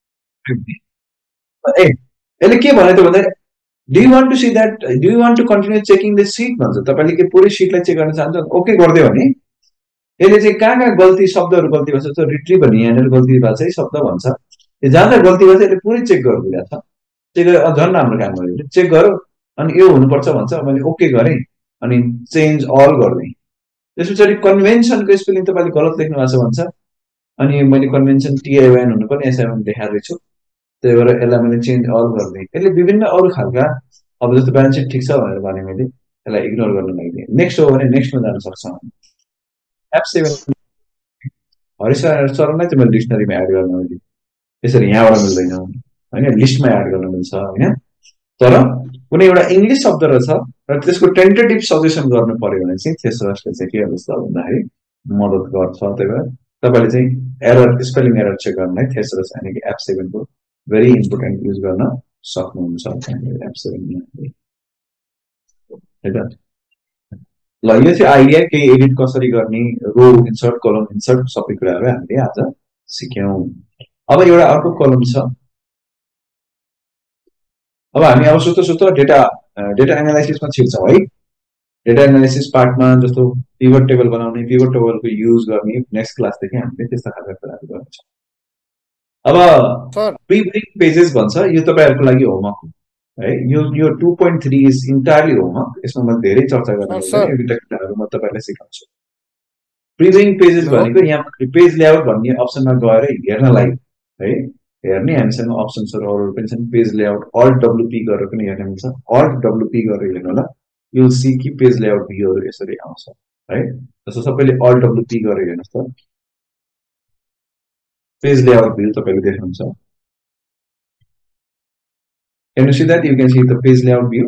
ए यसले के भने त भन्दा do you want to see that do you want to continue checking the sheet भन्छ तपाईले के पुरै शीटलाई चेक गर्न चाहन्छ ओके गर्दियो भने यसले चाहिँ कहाँ कहाँ गल्ती शब्दहरु गल्ती भन्छ त रिट्रिभ भन्ने यहाँनिर गल्ती भएको छ शब्द भन्छ यो जहाँ जहाँ गल्ती भन्छ यसले पुरै चेक गरिदिरहेछ चेक गरेर झन् राम्रो काम गर्यो चेक गरौ अनि यो हुनुपर्छ भन्छ मैले ओके गरेँ अनि चेन्ज अल गर्दै त्यसपछि कन्भेन्सनको स्पेलिङ तपाईले गलत लेख्नु भएको छ भन्छ अनि मैले कन्भेन्सन टीआईएन हुनु पनि एसआईएन देखाएको छु त्यही भएर यसलाई मैले चेन्ज अल गर्दै यसले विभिन्न अरू खालका अब जस्तो ब्यालेन्स सिट ठिक छ भनेर भने मैले यसलाई इग्नोर गर्न लाग्दिएँ नेक्स्ट हो भने नेक्स्टमा जान सक्छ एफ सेभेन हरिशरण चरणलाई चाहिँ मैले डिक्सनरीमा एड गर्न मैले यसरी यहाँबाट मिल्दैन होइन लिस्टमा एड गर्न मिल्छ होइन तर कुनै एउटा इङ्ग्लिस शब्द रहेछ र त्यसको टेन्टेटिभ सजेसन गर्नु पर्यो भने चाहिँ थेसरसले चाहिँ के गर्छ भन्दाखेरि मद्दत गर्छ त्यही भएर तपाईले चाहिँ एरर स्पेलिङ एरर चेक गर्नलाई थेसरस यानी कि एफ सेभेन को भेरी इम्पोर्टेन्ट युज गर्न सक्नुहुन्छ एफ सेभेन हैन ल यो चाहिँ आइडिया के एडिट कसरी गर्ने रो इन्सर्ट कलम इन्सर्ट सबै कुराहरु हामीले आज सिक्यौं अब एउटा अर्को कलम छ अब हामी अब सुत्तो सुत्तो डेटा डेटा एनालाइसिसमा छिर्छौं है डेटा एनालाइसिस पार्टमा जस्तो पिभट टेबल बनाउने पिभट टेबलको युज गर्ने नेक्स्ट क्लासदेखि हामीले त्यस्ता खालका कुराहरु गर्छौं अब प्री-ब्रिक पेजेस भन्छ यो तपाईहरुको लागि होमवर्क हो है यो यो two point three is entirely homework यसमा म धेरै चर्चा गर्न लाग्छु एउटा कुराहरु म तपाईलाई सिकाउँछु प्री-ब्रिक पेजेस भनेको यहाँ पेज लेआउट भन्ने अप्सनमा गएर हेर्नलाई है हेर्ने हामीसँग अप्सन्सहरु अरु पनि छन् पेज लेआउट अल्ट डब्ल्युपी गरेर पनि हेर्न मिल्छ अल्ट डब्ल्युपी गरेर हेर्नु होला यु विल सी कि पेज लेआउट भ्यूहरु यसरी आउँछ है जस्तो सबैले अल्ट डब्ल्युपी गरेर हेर्नुस् त पेज लेआउट भ्यू तपाईले देख्नुहुन्छ Can you see that? You can see the page layout view.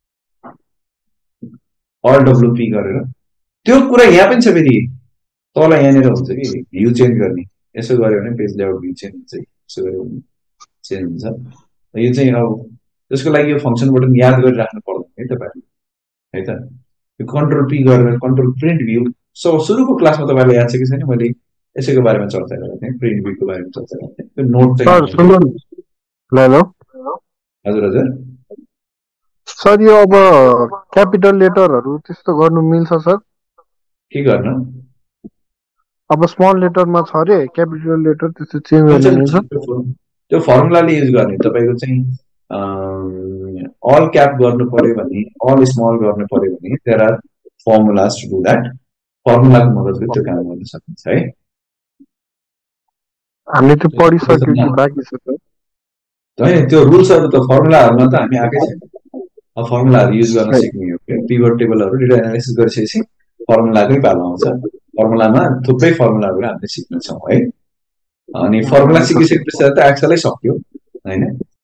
Alt W P गरेर त्यो कुरा यहाँ पनि छ फेरि तल यहाँनिर हुन्छ कि भ्यू चेन्ज गर्ने यसो गर्यो भने पेज लेआउट भ्यू चेन्ज हुन्छ यसो गर्यो भने चेन्ज हुन्छ यो चाहिँ अब त्यसको लागि यो फंक्सन बटन याद गरिराख्नु पर्दैन है तपाईहरुले है त यो कन्ट्रोल पी गरेर कन्ट्रोल प्रिन्ट भ्यू सो सुरुको क्लासमा तपाईले याद छ कि छैन मैले यसैको बारेमा चर्चा गरेको थिएँ प्रिन्ट भ्यूको बारेमा चर्चा गरेको थिएँ त्यो नोट चाहिँ ल ल हजुर हजुर सर यो अब क्यापिटल लेटरहरु त्यस्तो गर्नु मिल्छ सर के गर्न अब स्मल लेटरमा छ रे क्यापिटल लेटर त्यस्तो चेन्ज गर्न मिल्छ त्यो फर्मुलाले युज गर्ने तपाईको चाहिँ अल क्याप गर्नु पर्यो भने अल स्मल गर्नु पर्यो भने there are formulas to do that फर्मुलाको मद्दतले त्यो काम गर्न सकिन्छ है हामीले त्यो पढिसक्यो कि बाँकी छ सर हैन त्यो रुल्सहरु त फर्मुलाहरुमा त हामी आकै छैन अब फर्मुलाहरु युज गर्न सिक्ने हो के पिभट टेबलहरु डेटा एनालाइसिस गरिसकेपछि फर्मुलाकै पालो आउँछ फर्मुलामा थुप्रै फर्मुलाहरु हामीले सिक्ने छौं है अनि फर्मुला सिकिसकेपछि त एक्सलै सक्यो हैन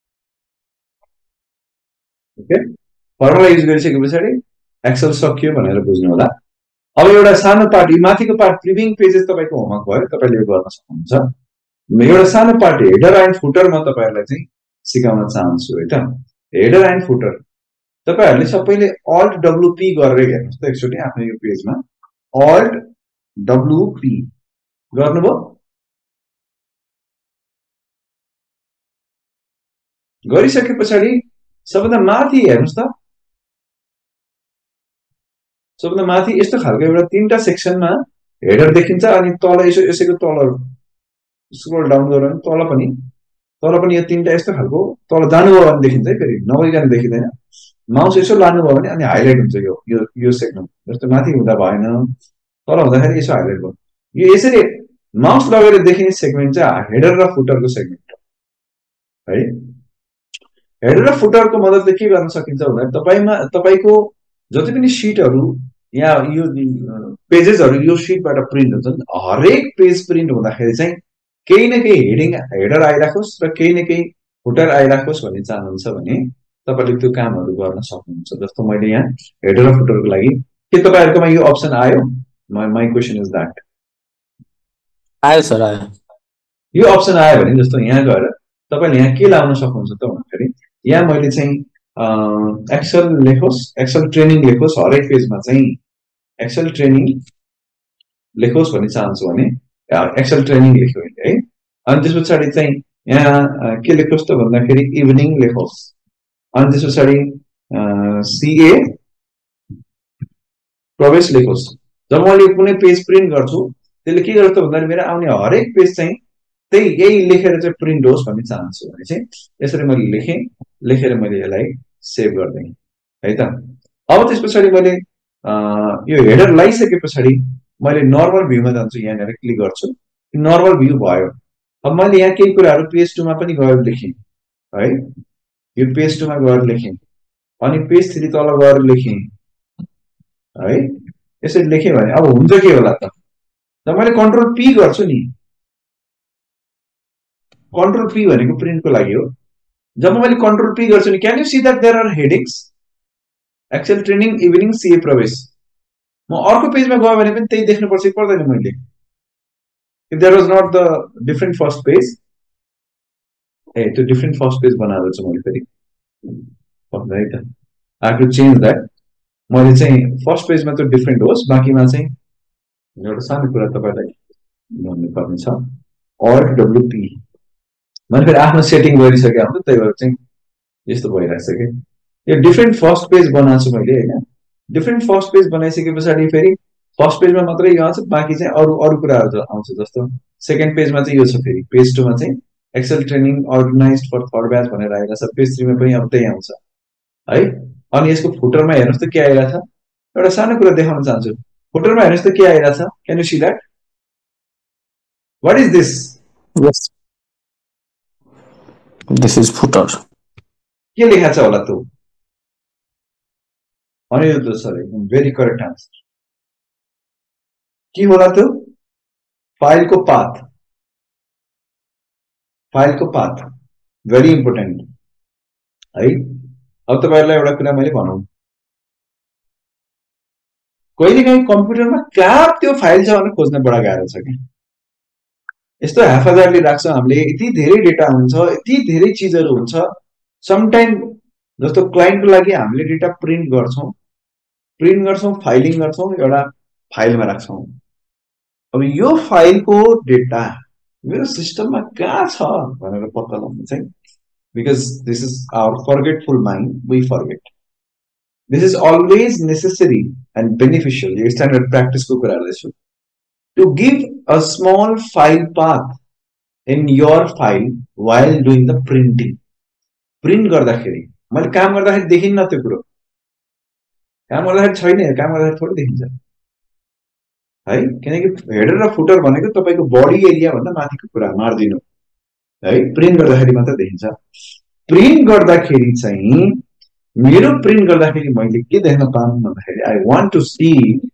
ओके फर्मुला युज गरिसकेपछि एक्सेल सक्यो भनेर बुझ्नु होला अब एउटा सानो पार्ट यो माथिको पार्ट प्रिभिङ पेजेस तपाईको होमवर्क भयो तपाईले यो गर्न सक्नुहुन्छ एउटा सानो पार्ट हेडर एन्ड फुटर म तपाईहरुलाई चाहिँ सिकाउन चाहन्छु है त हेडर एन्ड फुटर तपाईहरुले सबैले अल्ट डब्ल्युपी गरेर हेर्नुस् त एकचोटी आफ्नो यो पेजमा अल्ट डब्ल्युपी गर्नुभयो गरिसकेपछि सबभन्दा माथि हेर्नुस् त सबभन्दा माथि यस्तो खालको एउटा तीनटा सेक्सनमा हेडर देखिन्छ अनि तल यसो यसैको तल स्क्रोल डाउन गरौँ तल पनि तल पनि यो तीनटा यस्तो खालको तल जानुभयो भने देखिन्छ है फेरि नभइकन देखिदैन माउस यसो लानुभयो भने अनि हाइलाइट हुन्छ यो यो यो सेगमेन्ट जस्तो माथि हुँदा भएन तल हुँदाखेरि यसो हाइलाइट भयो यो यसरी माउस लगेर देखिने सेगमेन्ट चाहिँ हेडर र फुटरको सेगमेन्ट है। हेडर र फुटरको मद्दतले के गर्न सकिन्छ भन्दा तपाईमा तपाईको जति पनि सिटहरु या यो पेजेसहरु यो सिटबाट प्रिन्ट हुन्छन्, हरेक पेज प्रिन्ट हुँदाखेरि चाहिँ केही न केही हेडिङ हेडर आइराखोस् र केही न केही फुटर आइराखोस् भन्ने चाहनुहुन्छ भने तपाईले त्यो कामहरु गर्न सक्नुहुन्छ। जस्तो मैले यहाँ हेडर र फुटरको लागि के तपाईहरुकोमा यो अप्सन आयो? My my question is that. आयो सर, आयो। यो अप्सन आयो भने जस्तो यहाँ गएर तपाईले यहाँ के लाउन सक्नुहुन्छ त भन्दाखेरि यहाँ मैले चाहिँ एक्सेल लेखोस्, एक्सेल ट्रेनिङ लेखोस्, हरेक पेजमा चाहिँ एक्सेल ट्रेनिङ लेखोस् भन्ने चाहन्छु भने एक्सेल ट्रेनिङ लेख्यो है। अनि त्यस पछाडि चाहिँ यहाँ के लेखोस् त भन्दाखेरि इभिनिङ लेखोस्। अनि त्यस पछाडि सीए प्रवेश लेखोस्। जब मैले कुनै पेज प्रिन्ट गर्छु त्यसले के गर्छ त भन्दाखेरि मेरो आउने हरेक पेज चाहिँ त्यही यही लेखेर चाहिँ प्रिन्ट होस् भन्ने चाहन्छु भने चाहिँ यसरी मैले लेखेँ, लेखेर मैले यसलाई सेभ गर्दै है त। अब त्यस पछाडि मैले यो हेडर लगाइसके पछाडि मैले नर्मल भ्यूमा जान्छु, यहाँनिर क्लिक गर्छु, नर्मल भ्यू भयो। अब मैले यहाँ केही कुराहरु पेज टू मा पनि गएर लेखेँ है, यो पेज टू मा गएर लेखेँ, अनि पेज थ्री तल गएर लेखेँ है। यसरी लेखेँ भने अब हुन्छ के होला त? जब मैले कन्ट्रोल पी गर्छु नि, कन्ट्रोल पी भनेको प्रिन्टको लागि हो। जब मैले कन्ट्रोल पी गर्छु नि, can you see that there are headings Excel training evening CA Prabesh. म अर्को पेजमा गयो भने पनि त्यही देख्नु पर्छ कि पर्दैन मैले? If there was not the different first page, ए त्यो डिफरेंट फर्स्ट पेज बनाएर चाहिँ मैले फेरि है त I have to change that. मैले चाहिँ फर्स्ट पेजमा त्यो डिफरेंट होस्, बाँकीमा चाहिँ एउटा सानो कुरा तपाईलाई भन्नु पर्ने छ। अल्ट डब्ल्यू पी मैले फेरि आफ्नो सेटिङ गरिसकेको हुन्छ, त्यही भएर चाहिँ यस्तो भइरहेछ कि यो डिफरेंट फर्स्ट पेज बनाएको छु मैले हैन। डिफरेंट फर्स्ट पेज बनाइसके पछाडि फेरि फर्स्ट पेजमा मात्रै यो आउँछ, बाँकी चाहिँ अरु अरु कुराहरु आउँछ। जस्तो सेकेन्ड पेजमा चाहिँ यो छ, फेरि पेज टू मा चाहिँ Excel training organised for third batch भनेर आइरहेको छ। पेज थ्री मा पनि अब त्यही आउँछ है। अनि यसको फुटरमा हेर्नुस् त के आइरहेछ? एउटा सानो कुरा देखाउन चाहन्छु। फुटरमा हेर्नुस् त के आइरहेछ? Can you see that? What is this? Yes, this is footer. के लेखा छ होला त? अनि यो त सर एकदम भेरी करेक्ट आन्सर। के होला त? फाइलको पाथ, फाइलको पाथ भेरी इम्पोर्टेन्ट है। अब तपाईहरुलाई एउटा कुरा मैले भनौं, कहिलेकाहीँ कम्प्युटरमा कहाँ त्यो फाइल छ भनेर खोज्न बडा गाह्रो छ कि। यस्तो हाफाजारले राख्छ हामीले, यति धेरै डेटा हुन्छ, यति धेरै चीजहरु हुन्छ। समटाइम जस्तो क्लाइन्टको लागि हामीले डेटा प्रिन्ट गर्छौं, प्रिन्ट गर्छौं, फाइलिङ गर्छौं, एउटा फाइलमा राख्छौं। अब यो फाइलको डेटा मेरो सिस्टममा कहाँ छ भनेर पत्ता लगाउन चाहिँ, because this is our forgetful mind, we forget. This is always necessary and beneficial. यो स्ट्यान्डर्ड प्र्याक्टिसको कुरा गर्दैछु। To give a small file path in your file while doing the printing. Print गर्दाखेरि मैले काम गर्दाखेरि देखिन्न त्यो कुरो, काम गर्दाखेरि छैन, काम गर्दाखेरि थोरै देखिन्छ है। किनकि हेडर र फुटर भनेको तपाईको बडी एरिया भन्दा माथिको कुरा, मार्जिन हो है। प्रिन्ट गर्दाखेरि मात्र देखिन्छ। प्रिन्ट गर्दाखेरि चाहिँ मेरो प्रिन्ट गर्दाखेरि मैले के देख्न पाऊँ भन्दाखेरि I want to see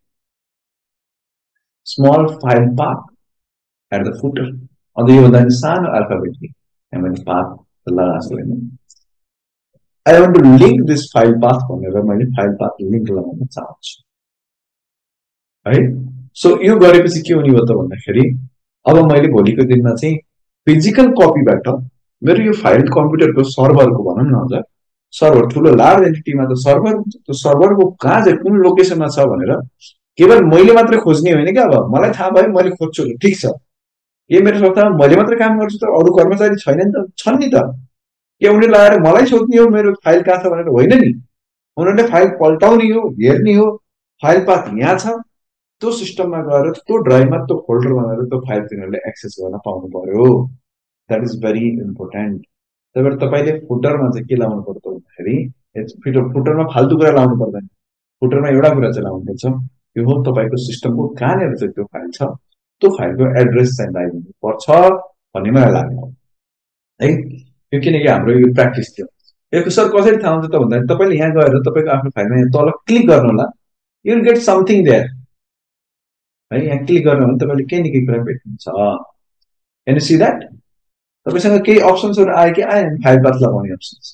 small file path at the footer. अझ यो भन्दा सानो अल्फाबेटले मैले पाथ लगाएको छु हैन। I want to link this file path भनेर मैले फाइल पाथ लिंक लगाउन चाहन्छु है। सो यो गरेपछि के हुने हो त भन्दाखेरि अब मैले भोलिको दिनमा चाहिँ फिजिकल कपीबाट मेरो यो फाइल कम्प्युटरको सर्भरको भनौं न हजुर, सर्भर ठुलो लार्ज एन्टिटीमा त सर्भर, त्यो सर्भरको कहाँ चाहिँ कुन लोकेसनमा छ भनेर केवल मैले मात्र खोज्ने होइन कि। अब मलाई थाहा भयो मैले खोज्छु, ठीक छ, के मेरो संस्थामा मैले मात्र काम गर्छु त अरु कर्मचारी छैन नि त? छन् नि त। के उनीहरुले लगाएर मलाई सोध्ने हो मेरो फाइल कहाँ छ भनेर? होइन नि, उनीहरुले फाइल पल्टाउने हो, हेर्ने हो, फाइल पाथ यहाँ छ, त्यो सिस्टममा गएर त्यो ड्राइभमा त्यो फोल्डरमा गएर त्यो फाइल तिनीहरुले एक्सेस गर्न पाउनु पर्यो। That is very important. त्यही भएर तपाईले फुटरमा चाहिँ के लाउनु पर्छ भन्दाखेरि फुटरमा फाल्तु कुरा लाउनु पर्दैन, फुटरमा एउटा कुरा चाहिँ लाउनु पर्छ, यो हो तपाईको सिस्टमको कहाँनिर चाहिँ त्यो फाइल छ, त्यो फाइलको एड्रेस चाहिँ लगाइदिनु पर्छ भन्ने मलाई लाग्छ है। यो किनकि हाम्रो यो प्र्याक्टिस थियो। यो सर कसरी थाहा हुन्छ त भन्दा तपाईँले यहाँ गएर तपाईँको आफ्नो फाइलमा यहाँ तल क्लिक गर्नु होला, you will get something there है। यहाँ क्लिक गर्नु भने तपाईँले केही न केही कुरा भेट्नुहुन्छ। Can you see that? तपाईँसँग केही अप्सन्सहरू आयो कि आएन? फाइल पाथ लगाउने अप्सन्स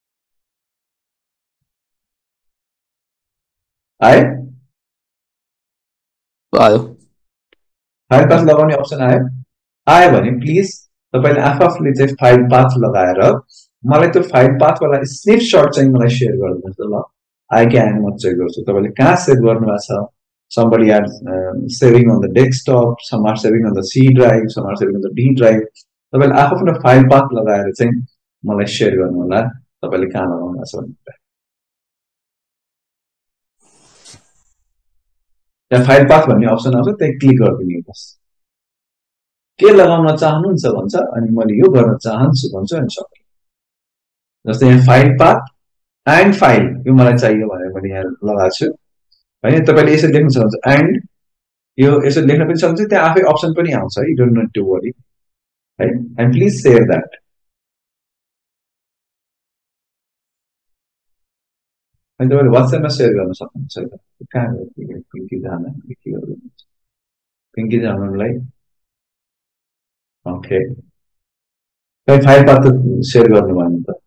आयो आयो फाइल पाथ लगाउने अप्सन आयो आयो भने प्लिज तपाईँले आफ आफूले चाहिँ फाइल पाथ लगाएर मलाई त्यो फाइल पाथवाला स्नेपसट चाहिँ मलाई सेयर गरिदिनुहोस् ल। आयो कि आएन म चेक गर्छु। तपाईँले कहाँ सेभ गर्नुभएको छ? somebody are uh, saving on the desktop, some are saving on the C drive, some are saving on the D drive. तपाईँले आफ्नो फाइल पाथ लगाएर चाहिँ मलाई सेयर गर्नु होला तपाईँले कहाँ लगाउनु छ भनेर। त्यहाँ फाइल पाथ भन्ने अप्सन आउँछ, त्यहाँ क्लिक गरिदिनु बस। के लगाउन चाहनुहुन्छ भन्छ अनि मैले यो गर्न चाहन्छु भन्छु अनि सक्यो। जस्तै यहाँ फाइल पाथ एन्ड फाइल यो मलाई चाहियो भनेर मैले यहाँ लगाएको छु हैन। तपाईले यसरी लेख्न सक्नुहुन्छ एन्ड यो यसरी लेख्न पनि सक्नुहुन्छ, त्यहाँ आफै अप्सन पनि आउँछ है, डोन्ट नीड टु वरी है। And please share that. अनि तपाईले WhatsApp मा सेयर गर्न सक्नुहुन्छ। कहाँ गयो पिंकी जान के गर्नु पिंकी जानलाई ओके तपाईँ फाइल पाथ सेयर गर्नु भयो त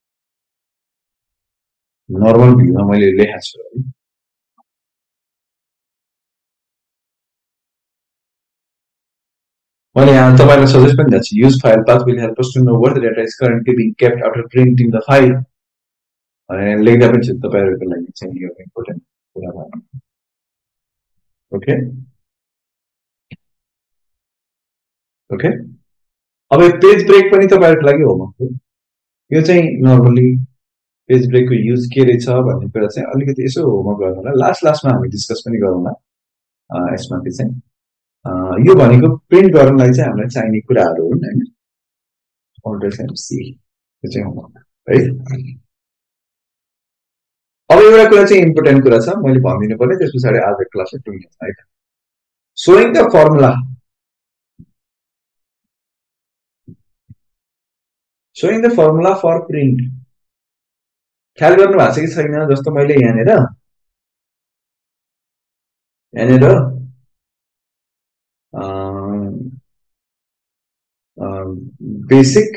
नर्मल भ्यूमा मैले लेखेको छु है। मैले यहाँ तपाईलाई सजेस्ट पनि गर्छु, use file path will help us to know where the data is currently being kept after printing the file। अनि लेख्दा पनि छु तपाईहरुको लागि चाहिँ यो इम्पोर्टेन्ट कुरा हो। ओके ओके अब यो पेज ब्रेक पनि तपाईहरुको लागि होमवर्क हो। यो चाहिँ नर्मली पेज ब्रेकको युज के रहेछ भन्ने कुरा चाहिँ अलिकति यसो होमवर्क गर्नु होला। लास्ट लास्टमा हामी डिस्कस पनि गरौँला यसमाथि चाहिँ। यो भनेको प्रिन्ट गर्नलाई चाहिँ हामीलाई चाहिने कुराहरू हुन् हैन। अल्टर एन्ड सी यो चाहिँ होमवर्क है। अब एउटा कुरा चाहिँ इम्पोर्टेन्ट कुरा छ, मैले भनिदिनु पर्ने, त्यस पछाडि आज क्लासमा टुङ्गिन्छ है। Showing the formula showing the formula for print ख्याल गर्नु भएको छ कि छैन? जस्तो मैले यहाँनिर यहाँनिर बेसिक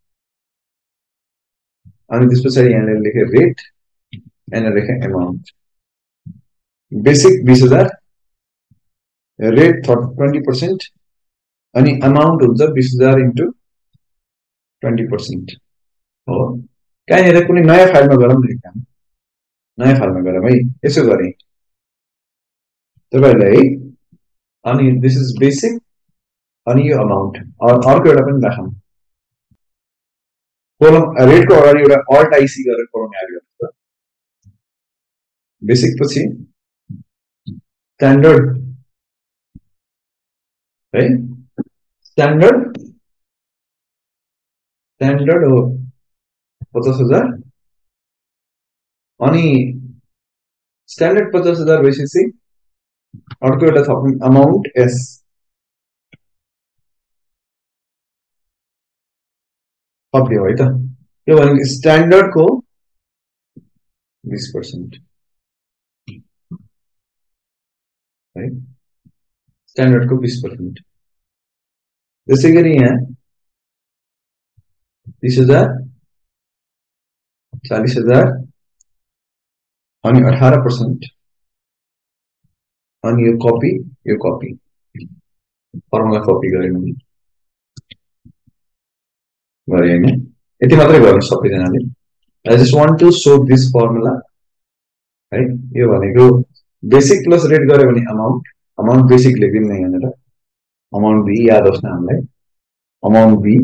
अनि त्यस पछाडि यहाँनिर लेखे रेट, यहाँनिर लेखे अमाउन्ट। बेसिक बीस हजार, रेट ट्वेंटी पर्सेंट अनि अमाउन्ट हुन्छ बीस हजार इन्टु ट्वेंटी पर्सेंट हो। कहाँनिर कुनै नयाँ फाइलमा गरौँ न, काम नयाँ फाइलमा गरौँ है। यसो गरेँ तपाईहरुलाई है। अनि दिस इज बेसिक अनि यो अमाउन्ट अर्को एउटा पनि राखौँ। कोलम रेटको अगाडि एउटा अल्ट आइसी गरेर कोलम एड गर्नु। बेसिक पछि स्ट्यान्डर्ड है, स्ट्यान्डर्ड स्ट्यान्डर्ड हो पचास हजार अनि स्ट्यान्डर्ड पचास हजार भइसकेपछि अर्को एउटा थप्नु अमाउन्ट एस। थप्यो है त। यो भनेको स्ट्यान्डर्डको बीस पर्सेंट है, स्ट्यान्डर्डको बीस पर्सेंट। त्यसै गरी यहाँ तीस हजार, चालीस हजार अनि अठारह पर्सेंट अनि यो कपी यो कपी फर्मुला कपी गरेँ मैले गरेँ हैन। यति मात्रै गर्नु सबैजनाले। I just want to show this formula है। यो भनेको बेसिक प्लस रेट गर्यो भने अमाउन्ट, अमाउन्ट बेसिक लेखिदिउँ न यहाँनिर। अमाउन्ट बी याद होस् न हामीलाई, अमाउन्ट बी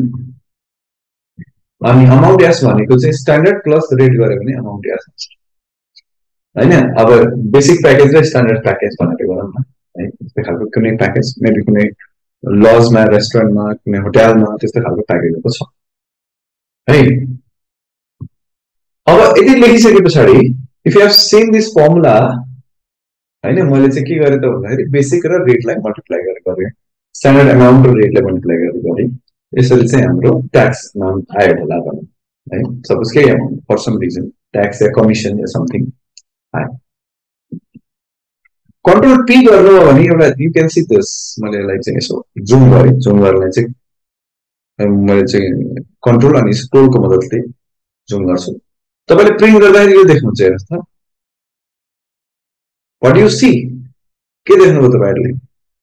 अनि अमाउन्ट एस भनेको चाहिँ स्ट्यान्डर्ड प्लस रेट गर्यो भने अमाउन्ट एस हैन। अब बेसिक प्याकेज र स्ट्यान्डर्ड प्याकेज भनेर गरौँ न है। त्यस्तै खालको कुनै प्याकेज, मेबी कुनै लजमा, रेस्टुरेन्टमा, कुनै होटलमा त्यस्तो खालको प्याकेजहरु छ है। अब यति लेखिसके पछाडि if you have seen this formula हैन, मैले चाहिँ के गरेँ त भन्दाखेरि बेसिक र रेटलाई मल्टिप्लाई गरेर गरेँ, स्ट्यान्डर्ड अमाउन्ट र रेटलाई मल्टिप्लाई गरेर गरेँ। यसरी चाहिँ हाम्रो ट्याक्स आयो होला भनौँ है, सपोज केही amount for some reason tax या कमिसन या समथिङ आयो। कन्ट्रोल पी गर्नु हो भने एउटा यु क्यान सी दिस, मैले यसलाई चाहिँ यसो जुम गरेँ, जुम गर्नलाई चाहिँ मैले चाहिँ कन्ट्रोल अनि स्क्रोलको मद्दतले जुम गर्छु। तपाईँले प्रिन्ट गर्दाखेरि यो देख्नुहुन्छ, हेर्नुहोस् त, व्हाट यु सी, के देख्नुभयो तपाईँहरूले,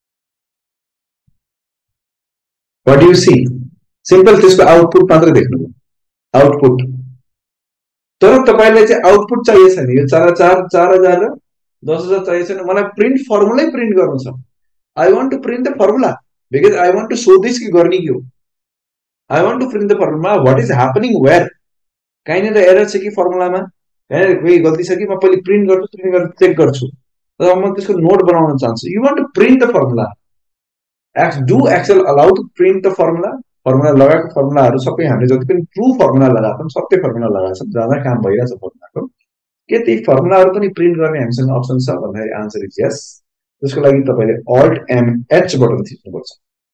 व्हाट यु सी, सिम्पल त्यसको आउटपुट मात्रै देख्नुभयो, आउटपुट। तर तपाईँलाई चाहिँ आउटपुट चाहिए छैन, यो चार चार चार हजार र दस हजार चाहिए छैन, मलाई प्रिन्ट फर्मुलै प्रिन्ट गर्नु छ। I want to print the formula because I want to show this कि गर्ने के हो, I want to print the formula, what is happening where, कहीँनिर एरर छ कि फर्मुलामा, कहीँनिर केही गल्ती छ कि, म पहिले प्रिन्ट गर्छु, प्रिन्ट गरेर चेक गर्छु, तर म त्यसको नोट बनाउन चाहन्छु। You want to print the formula, एक्स do Excel allow to print the formula, formula लगाएको फर्मुलाहरू सबै हामीले जति पनि ट्रु फर्मुला लगाएको छौँ, सत्य फर्मुला लगाएको छौँ, जहाँ काम भइरहेछ फर्मुलाको, के त्यही फर्मुलाहरू पनि प्रिन्ट गर्ने हामीसँग अप्सन छ भन्दाखेरि आन्सर इज यस। त्यसको लागि तपाईँले अल्ट एम एच बटन थिच्नुपर्छ,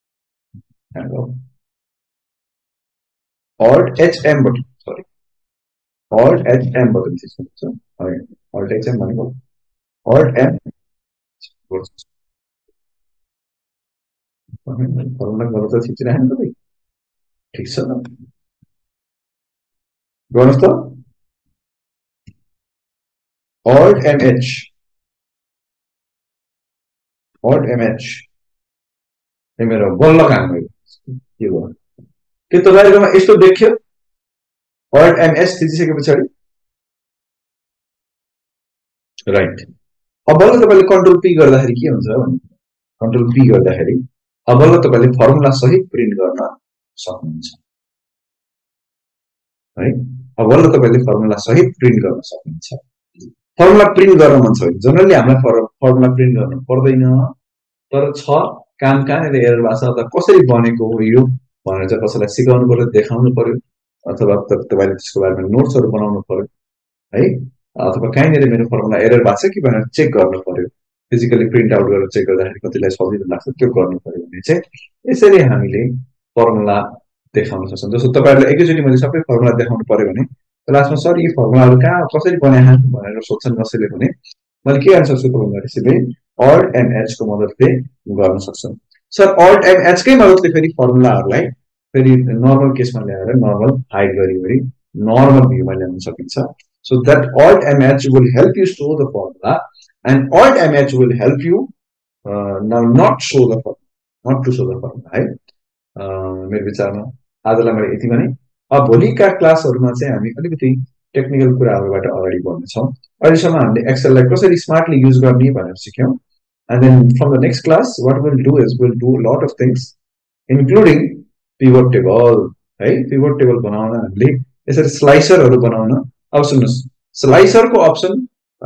Alt H M button, sorry Alt H M button थिच्नुपर्छ, अल्ट एच एम भनेको अल्ट एम फर्मुला गर्दा त थिचिरहेको तपाईँ, ठिक छ त, गर्नुहोस् त, अल्ट एमएच, अल्ट एमएच, यो मेरो बल्ल काम भयो, के भयो, के तपाईँहरूकोमा यस्तो देख्यो, अल्ट एमएच थिचिसके पछाडि, राइट। अब बल्ल तपाईँले कन्ट्रोल पी गर्दाखेरि के हुन्छ भने, कन्ट्रोल पी गर्दाखेरि अब बल्ल तपाईँले फर्मुला सहित प्रिन्ट गर्न सक्नुहुन्छ है, अब बल्ल तपाईँले फर्मुला सहित प्रिन्ट गर्न सक्नुहुन्छ। फर्मुला प्रिन्ट गर्न मन छ भने जनरली हामीलाई फर्मुला प्रिन्ट गर्नु पर्दैन, तर छ काम कहाँनिर एरर भएको छ अथवा कसरी बनेको हो यो भनेर चाहिँ कसैलाई सिकाउनु पर्यो, देखाउनु पर्यो, अथवा तपाईँले त्यसको बारेमा नोट्सहरू बनाउनु पर्यो है, अथवा कहीँनिर मेरो फर्मुला एरर भएको छ कि भनेर चेक गर्नु पर्यो, फिजिकली प्रिन्ट आउट गरेर चेक गर्दाखेरि कतिलाई सजिलो लाग्छ त्यो गर्नु पर्यो भने चाहिँ यसरी हामीले फर्मुला देखाउन सक्छौँ। जस्तो तपाईँहरूलाई एकैचोटि मैले सबै फर्मुला देखाउनु पर्यो भने लास्टमा सर यी फर्मुलाहरू कहाँ कसरी बनाए भनेर सोध्छन् कसैले भने मैले के गर्न सक्छु तपाईँलाई त्यसैले अल्ट एमएच को मद्दतले गर्न सक्छौँ। सर अल्ट एमएच कै मद्दतले फेरि फर्मुलाहरूलाई फेरि नर्मल केसमा ल्याएर नर्मल हाइड गरिवरी नर्मल भ्यूमा ल्याउन सकिन्छ। So that alt mh will help you show the formula, and alt mh will help you uh, now not show the formula, not to show the formula. है मेरो विचारमा आजलाई मैले यति भने। अब भोलिका क्लासहरुमा चाहिँ हामी अलिकति टेक्निकल कुराहरुबाट अगाडि बढ्नेछौँ। अहिलेसम्म हामीले एक्सेललाई कसरी स्मार्टली युज गर्ने भनेर सिक्यौं। And then from the next class, what we'll do is we'll do a lot of things, including pivot table. है pivot table बनाउन हामीले यसरी स्लाइसरहरु बनाउन। अब सुन्नुस्, स्लाइसर को अप्सन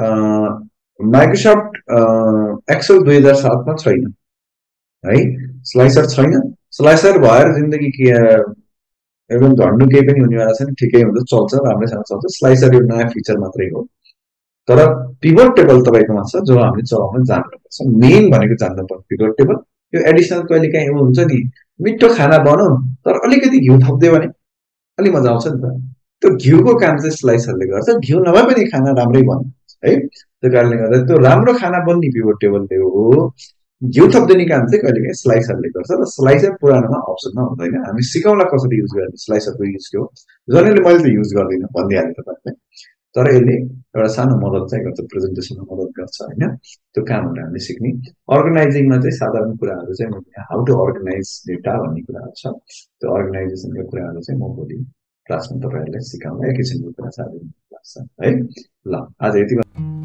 माइक्रोसफ्ट एक्सेल दुई हजार सात मा छैन है, स्लाइसर छैन। स्लाइसर भएर जिन्दगी के एकदम झन्डु केही पनि हुनेवाला छैन, ठिकै हुन्छ, चल्छ, राम्रैसँग चल्छ। स्लाइसर यो नयाँ फिचर मात्रै हो। तर पिभट टेबल तपाईकोमा छ जो हामीले चलाउन जान्नुपर्छ। मेन भनेको जान्नुपर्छ पिभट टेबल। यो एडिसनल कहिले काहीँ हुन्छ नि, मिठो खाना बनाऊ तर अलिकति घिउ थप्दियो भने अलि मजा आउँछ नि त। त्यो घिउको काम चाहिँ स्लाइसरले गर्छ, घिउ नभए पनि खाना राम्रै बन्छ है। त्यो कारणले गर्दा त्यो राम्रो खाना बन्ने पिभट टेबलले हो, घिउ थप्दिने काम चाहिँ कहिलेकाहीँ स्लाइसरले गर्छ। र स्लाइसर पुरानोमा अप्सनमा हुँदैन। हामी सिकाउला कसरी युज गर्ने स्लाइसरको युज के हो। जनरली मैले त युज गर्दिनँ भनिदिहालेँ तपाईँलाई, तर यसले एउटा सानो मद्दत चाहिँ गर्छ, प्रेजेन्टेसनमा मद्दत गर्छ हैन। त्यो कामहरु हामीले सिक्ने। अर्गनाइजिङमा चाहिँ साधारण कुराहरु चाहिँ हाउ टु अर्गनाइज डेटा भन्ने कुराहरु छ। त्यो अर्गनाइजेसनको कुराहरु चाहिँ म भोलि क्लासमा तपाईहरुलाई सिकाउन एकैछिनको कुरा छ है। ल आज यति